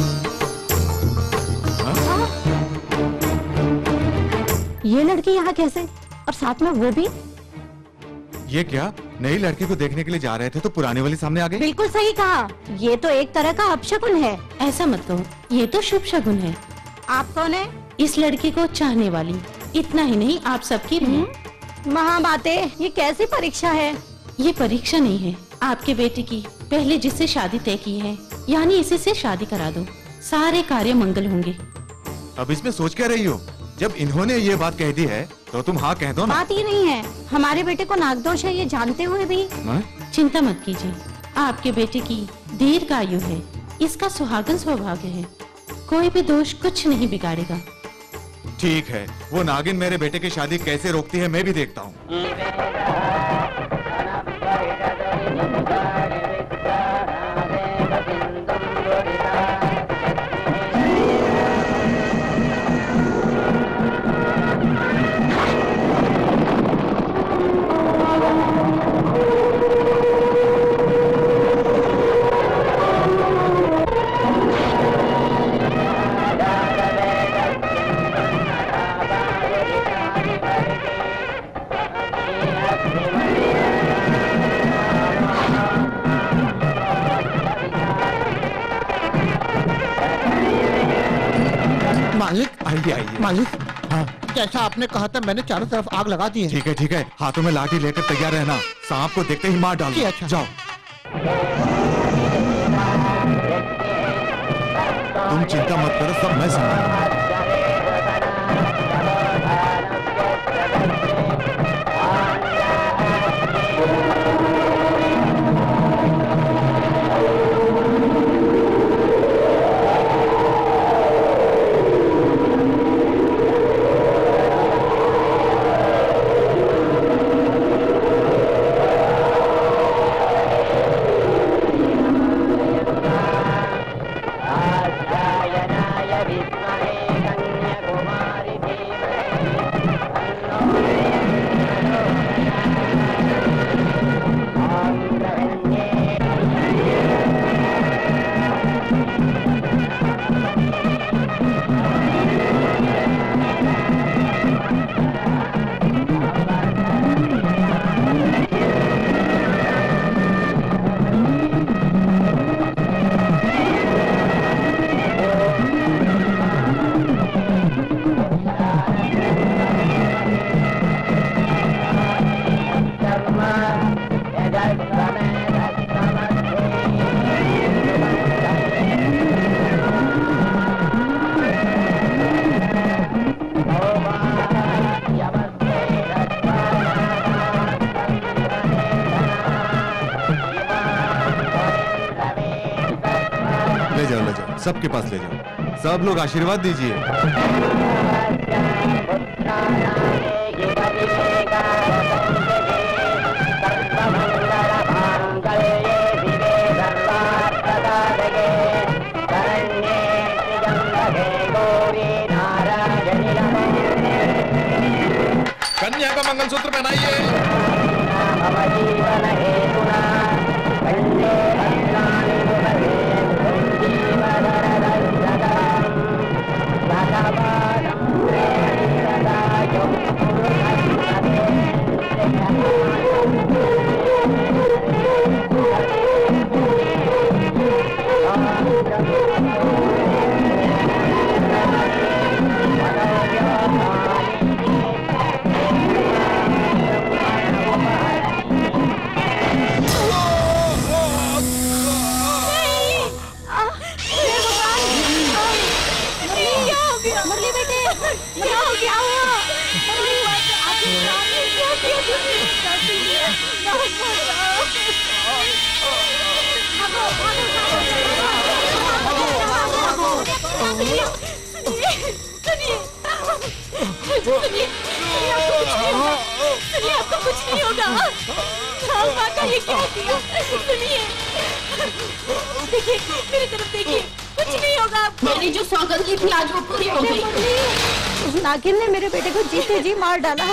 ये लड़की यहाँ कैसे, और साथ में वो भी? ये क्या, नई लड़की को देखने के लिए जा रहे थे तो पुरानी वाली सामने आ गई? बिल्कुल सही कहा, ये तो एक तरह का अपशगुन है। ऐसा मत कहो, ये तो शुभ शगुन है। आप कौन है? इस लड़की को चाहने वाली। इतना ही नहीं, आप सबकी भी। महाबातें, ये कैसी परीक्षा है? ये परीक्षा नहीं है, आपके बेटे की पहले जिससे शादी तय की है, यानी इसी से शादी करा दो, सारे कार्य मंगल होंगे। अब इसमें सोच क्या रही हो? जब इन्होंने ये बात कह दी है तो तुम हाँ कह दो ना। बात ये नहीं है, हमारे बेटे को नागदोष है ये जानते हुए भी। चिंता मत कीजिए, आपके बेटे की दीर्घ आयु है, इसका सुहागन सौभाग्य है, कोई भी दोष कुछ नहीं बिगाड़ेगा। ठीक है, वो नागिन मेरे बेटे की शादी कैसे रोकती है मैं भी देखता हूँ। मालिक, मालिक, हाँ, जैसा आपने कहा था मैंने चारों तरफ आग लगा दी है। ठीक है, हाथों में लाठी लेकर तैयार रहना, सांप को देखते ही मार डालो। अच्छा। जाओ। तुम चिंता मत करो, सब मैं संभालूंगा। सबके पास ले जाओ, सब लोग आशीर्वाद दीजिए। कन्या का मंगलसूत्र पहनाइए। सुनिए, आपको कुछ नहीं होगा। नाग माता ये क्या किया? सुनिए, देखिए मेरी तरफ देखिए, कुछ नहीं होगा आपको। मेरी जो सौगंध की थी आज वो पूरी हो गई। उस नागिन ने मेरे बेटे को जीते जी मार डाला।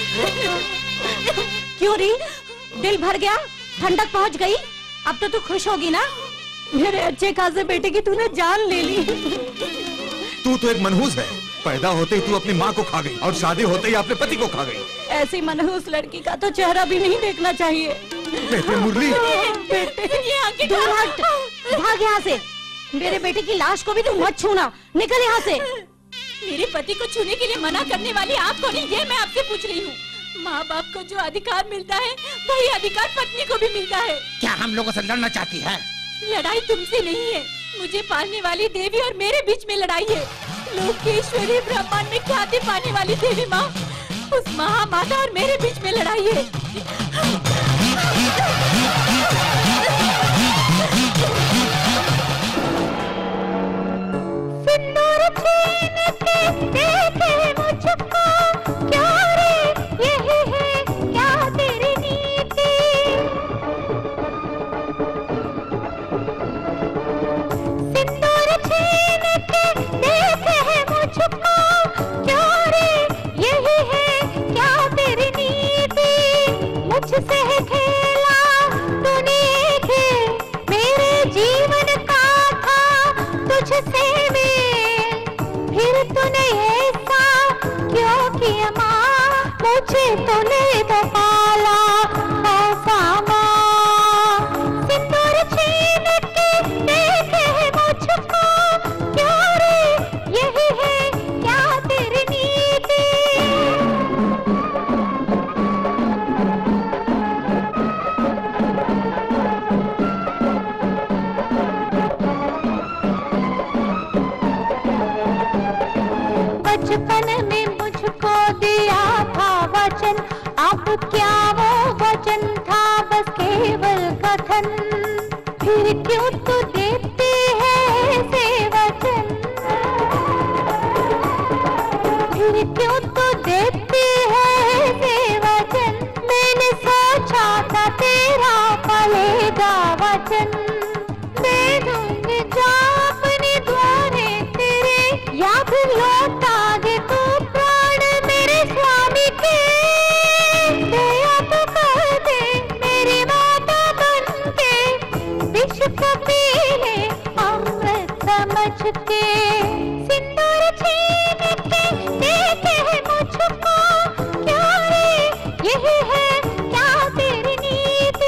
क्यों री, दिल भर गया, ठंडक पहुंच गई? अब तो तू खुश होगी ना? मेरे अच्छे खासे बेटे की तूने जान ले ली। तू तो एक मनहूस है। पैदा होते ही तू अपनी माँ को खा गई और शादी होते ही अपने पति को खा गई। ऐसी मनहूस लड़की का तो चेहरा भी नहीं देखना चाहिए। बेटे मुरली, बेटे दूर हट, भाग यहाँ से। मेरे बेटे की लाश को भी तू मत छूना, निकल यहाँ से। मेरे पति को छूने के लिए मना करने वाली आप कौन है, ये मैं आपसे पूछ रही हूँ। माँ बाप को जो अधिकार मिलता है वही अधिकार पत्नी को भी मिलता है। क्या हम लोगों से लड़ना चाहती है? लड़ाई तुमसे नहीं है, मुझे पालने वाली देवी और मेरे बीच में लड़ाई है। लोकेश्वरी ब्रह्मांड में ख्याति पाने वाली देवी माँ, उस महामाता और मेरे बीच में लड़ाई है। सिंदूर छीन के देखे मुझको, क्या रे यही है क्या तेरी नीति? सिंदूर छीन के देखे मुझको, क्या रे यही है क्या तेरी नीति? मुझसे खेला तूने खेल मेरे जीवन का था तुझसे फिर तूने ऐसा क्यों किया माँ? मुझे तूने तो पाला ऐसा माँ। सिंदूर छीन के देखे मुझको, क्या रे यही है क्या तेरी नीति? बचपन में मुझको दिया था वचन, अब क्या वो वचन था बस केवल कथन? फिर क्यों तू देती है ऐसे वचन? फिर क्यों तू देती है ऐसे वचन? मैंने सोचा था तेरा फलेगा वचन। मैं दूंगी जा अपने द्वारे तेरे, या फिर लौटा दे तू प्राण मेरे स्वामी के। दया तो कर दे मेरी माता बन के, विष को पी ले अमृत समझ के। सिंदूर छीन के देखे मुझको, क्या रे यही है क्या तेरी नीति?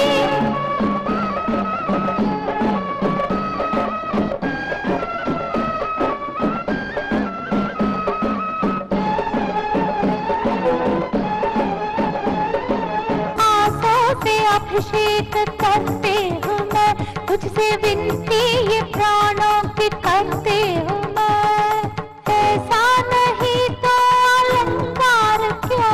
अभिषेक करते हूँ मैं तुझसे, विनती ये प्राणों की करते हूँ मैं। ऐसा नहीं तो अलंकार क्यों?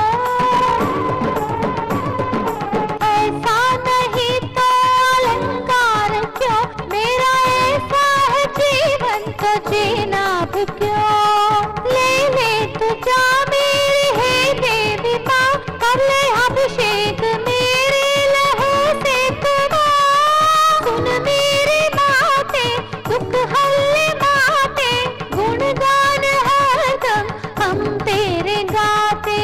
ऐसा नहीं तो अलंकार क्यों? मेरा ऐसा है जीवन तो जीना भी क्यों? ले तू जा मेरी है देवी माँ, कर ले अभिषेक मेरे लहू से तुमा। सुन मेरी बातें, दुख हल्ले बातें, गुणगान हरदम हम तेरे गाते।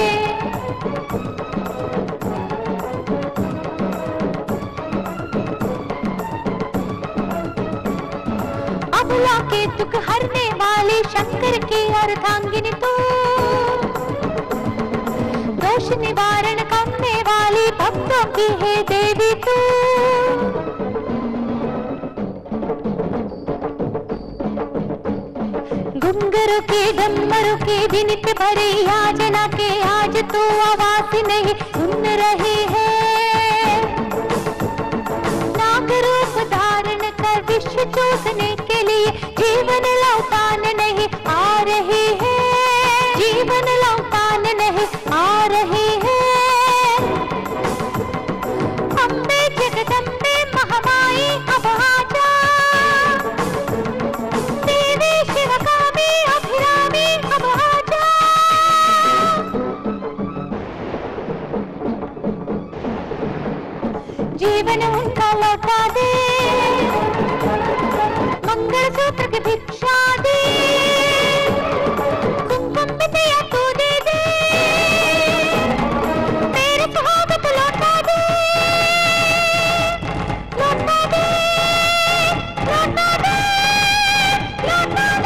अबला के दुख हरने वाली शंकर की अर्धांगिनी तू, दोष निवारण करने वाली भक्तों की है देवी तू। घुंघरू के डमरू के विनित भरे याचना के आज तू आवाज नहीं सुन रही है। नाग रूप धारण कर विश्व चूसने के लिए जीवन लौटान नहीं आ रही है। जीवन लौटान नहीं आ रही है। अम्बे जगदम्बे महामाई अब आजा, देवी शिवकामी अभिरामी अब आजा। लौटा दे, मंगलसूत्र की भिक्षा दे, कुमकुम बिंदिया तू दे दे, मेरे सुहाग को लौटा दे, लौटा दे, लौटा दे, लौटा दे।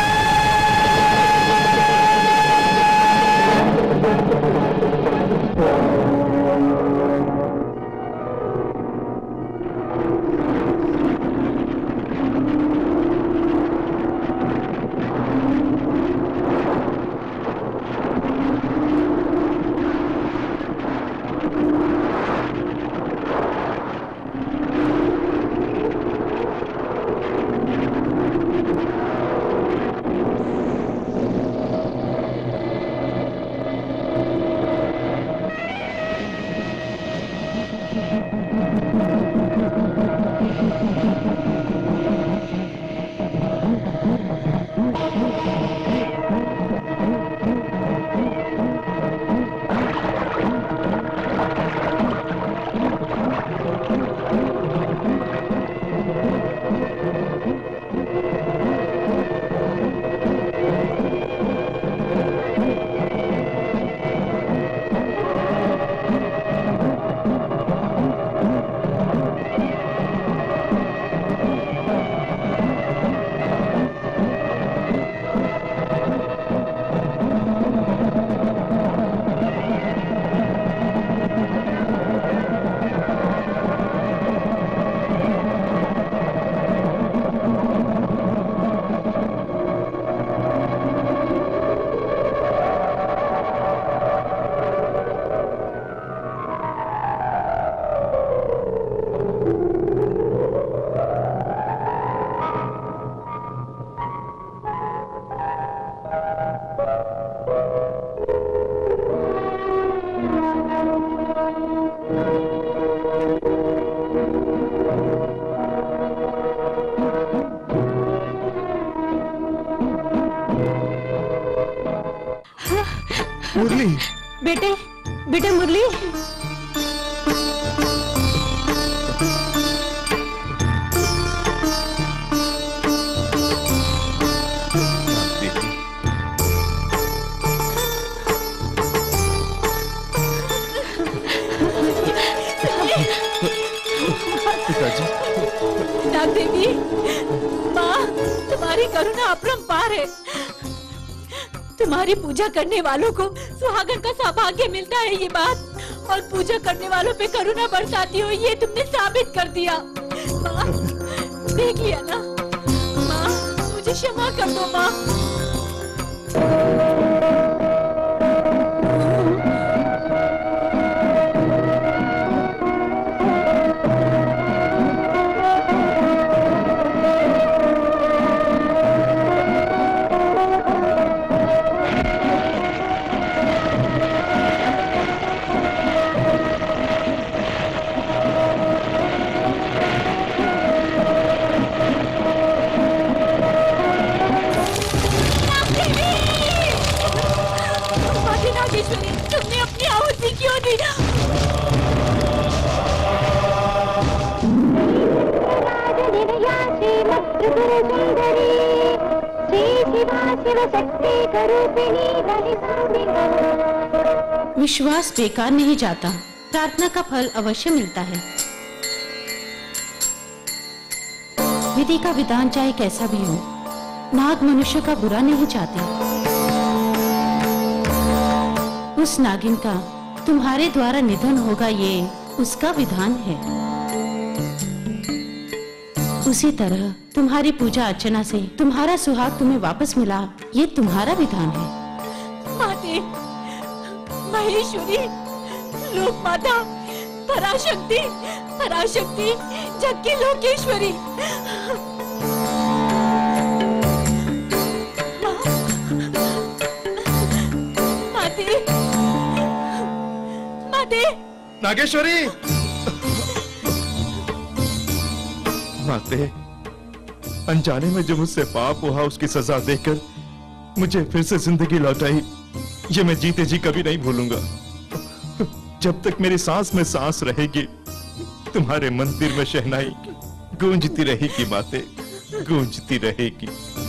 मुरली, बेटे, बेटे मुरली। नाग देवी, माँ, तुम्हारी करुणा अपरंपार है। तुम्हारी पूजा करने वालों को सुहागन का सौभाग्य मिलता है, ये बात, और पूजा करने वालों पे करुणा बरसाती हो, ये तुमने साबित कर दिया। माँ, देख लिया ना माँ, मुझे क्षमा कर दो माँ। तुमने अपनी आहुति क्यों दी? विश्वास बेकार नहीं जाता, प्रार्थना का फल अवश्य मिलता है। विधि का विधान चाहे कैसा भी हो, नाग मनुष्य का बुरा नहीं चाहते। उस नागिन का तुम्हारे द्वारा निधन होगा, ये उसका विधान है। उसी तरह तुम्हारी पूजा अर्चना से तुम्हारा सुहाग तुम्हें वापस मिला, ये तुम्हारा विधान है। माते, महेश्वरी, लोक माता, पराशक्ति, पराशक्ति, जग की लोकेश्वरी। माते, माते, नागेश्वरी, माते, अनजाने में जो मुझसे पाप हुआ उसकी सजा देकर मुझे फिर से जिंदगी लौटाई, ये मैं जीते जी कभी नहीं भूलूंगा। जब तक मेरी सांस में सांस रहेगी, तुम्हारे मंदिर में शहनाई गूंजती रहेगी माते, गूंजती रहेगी।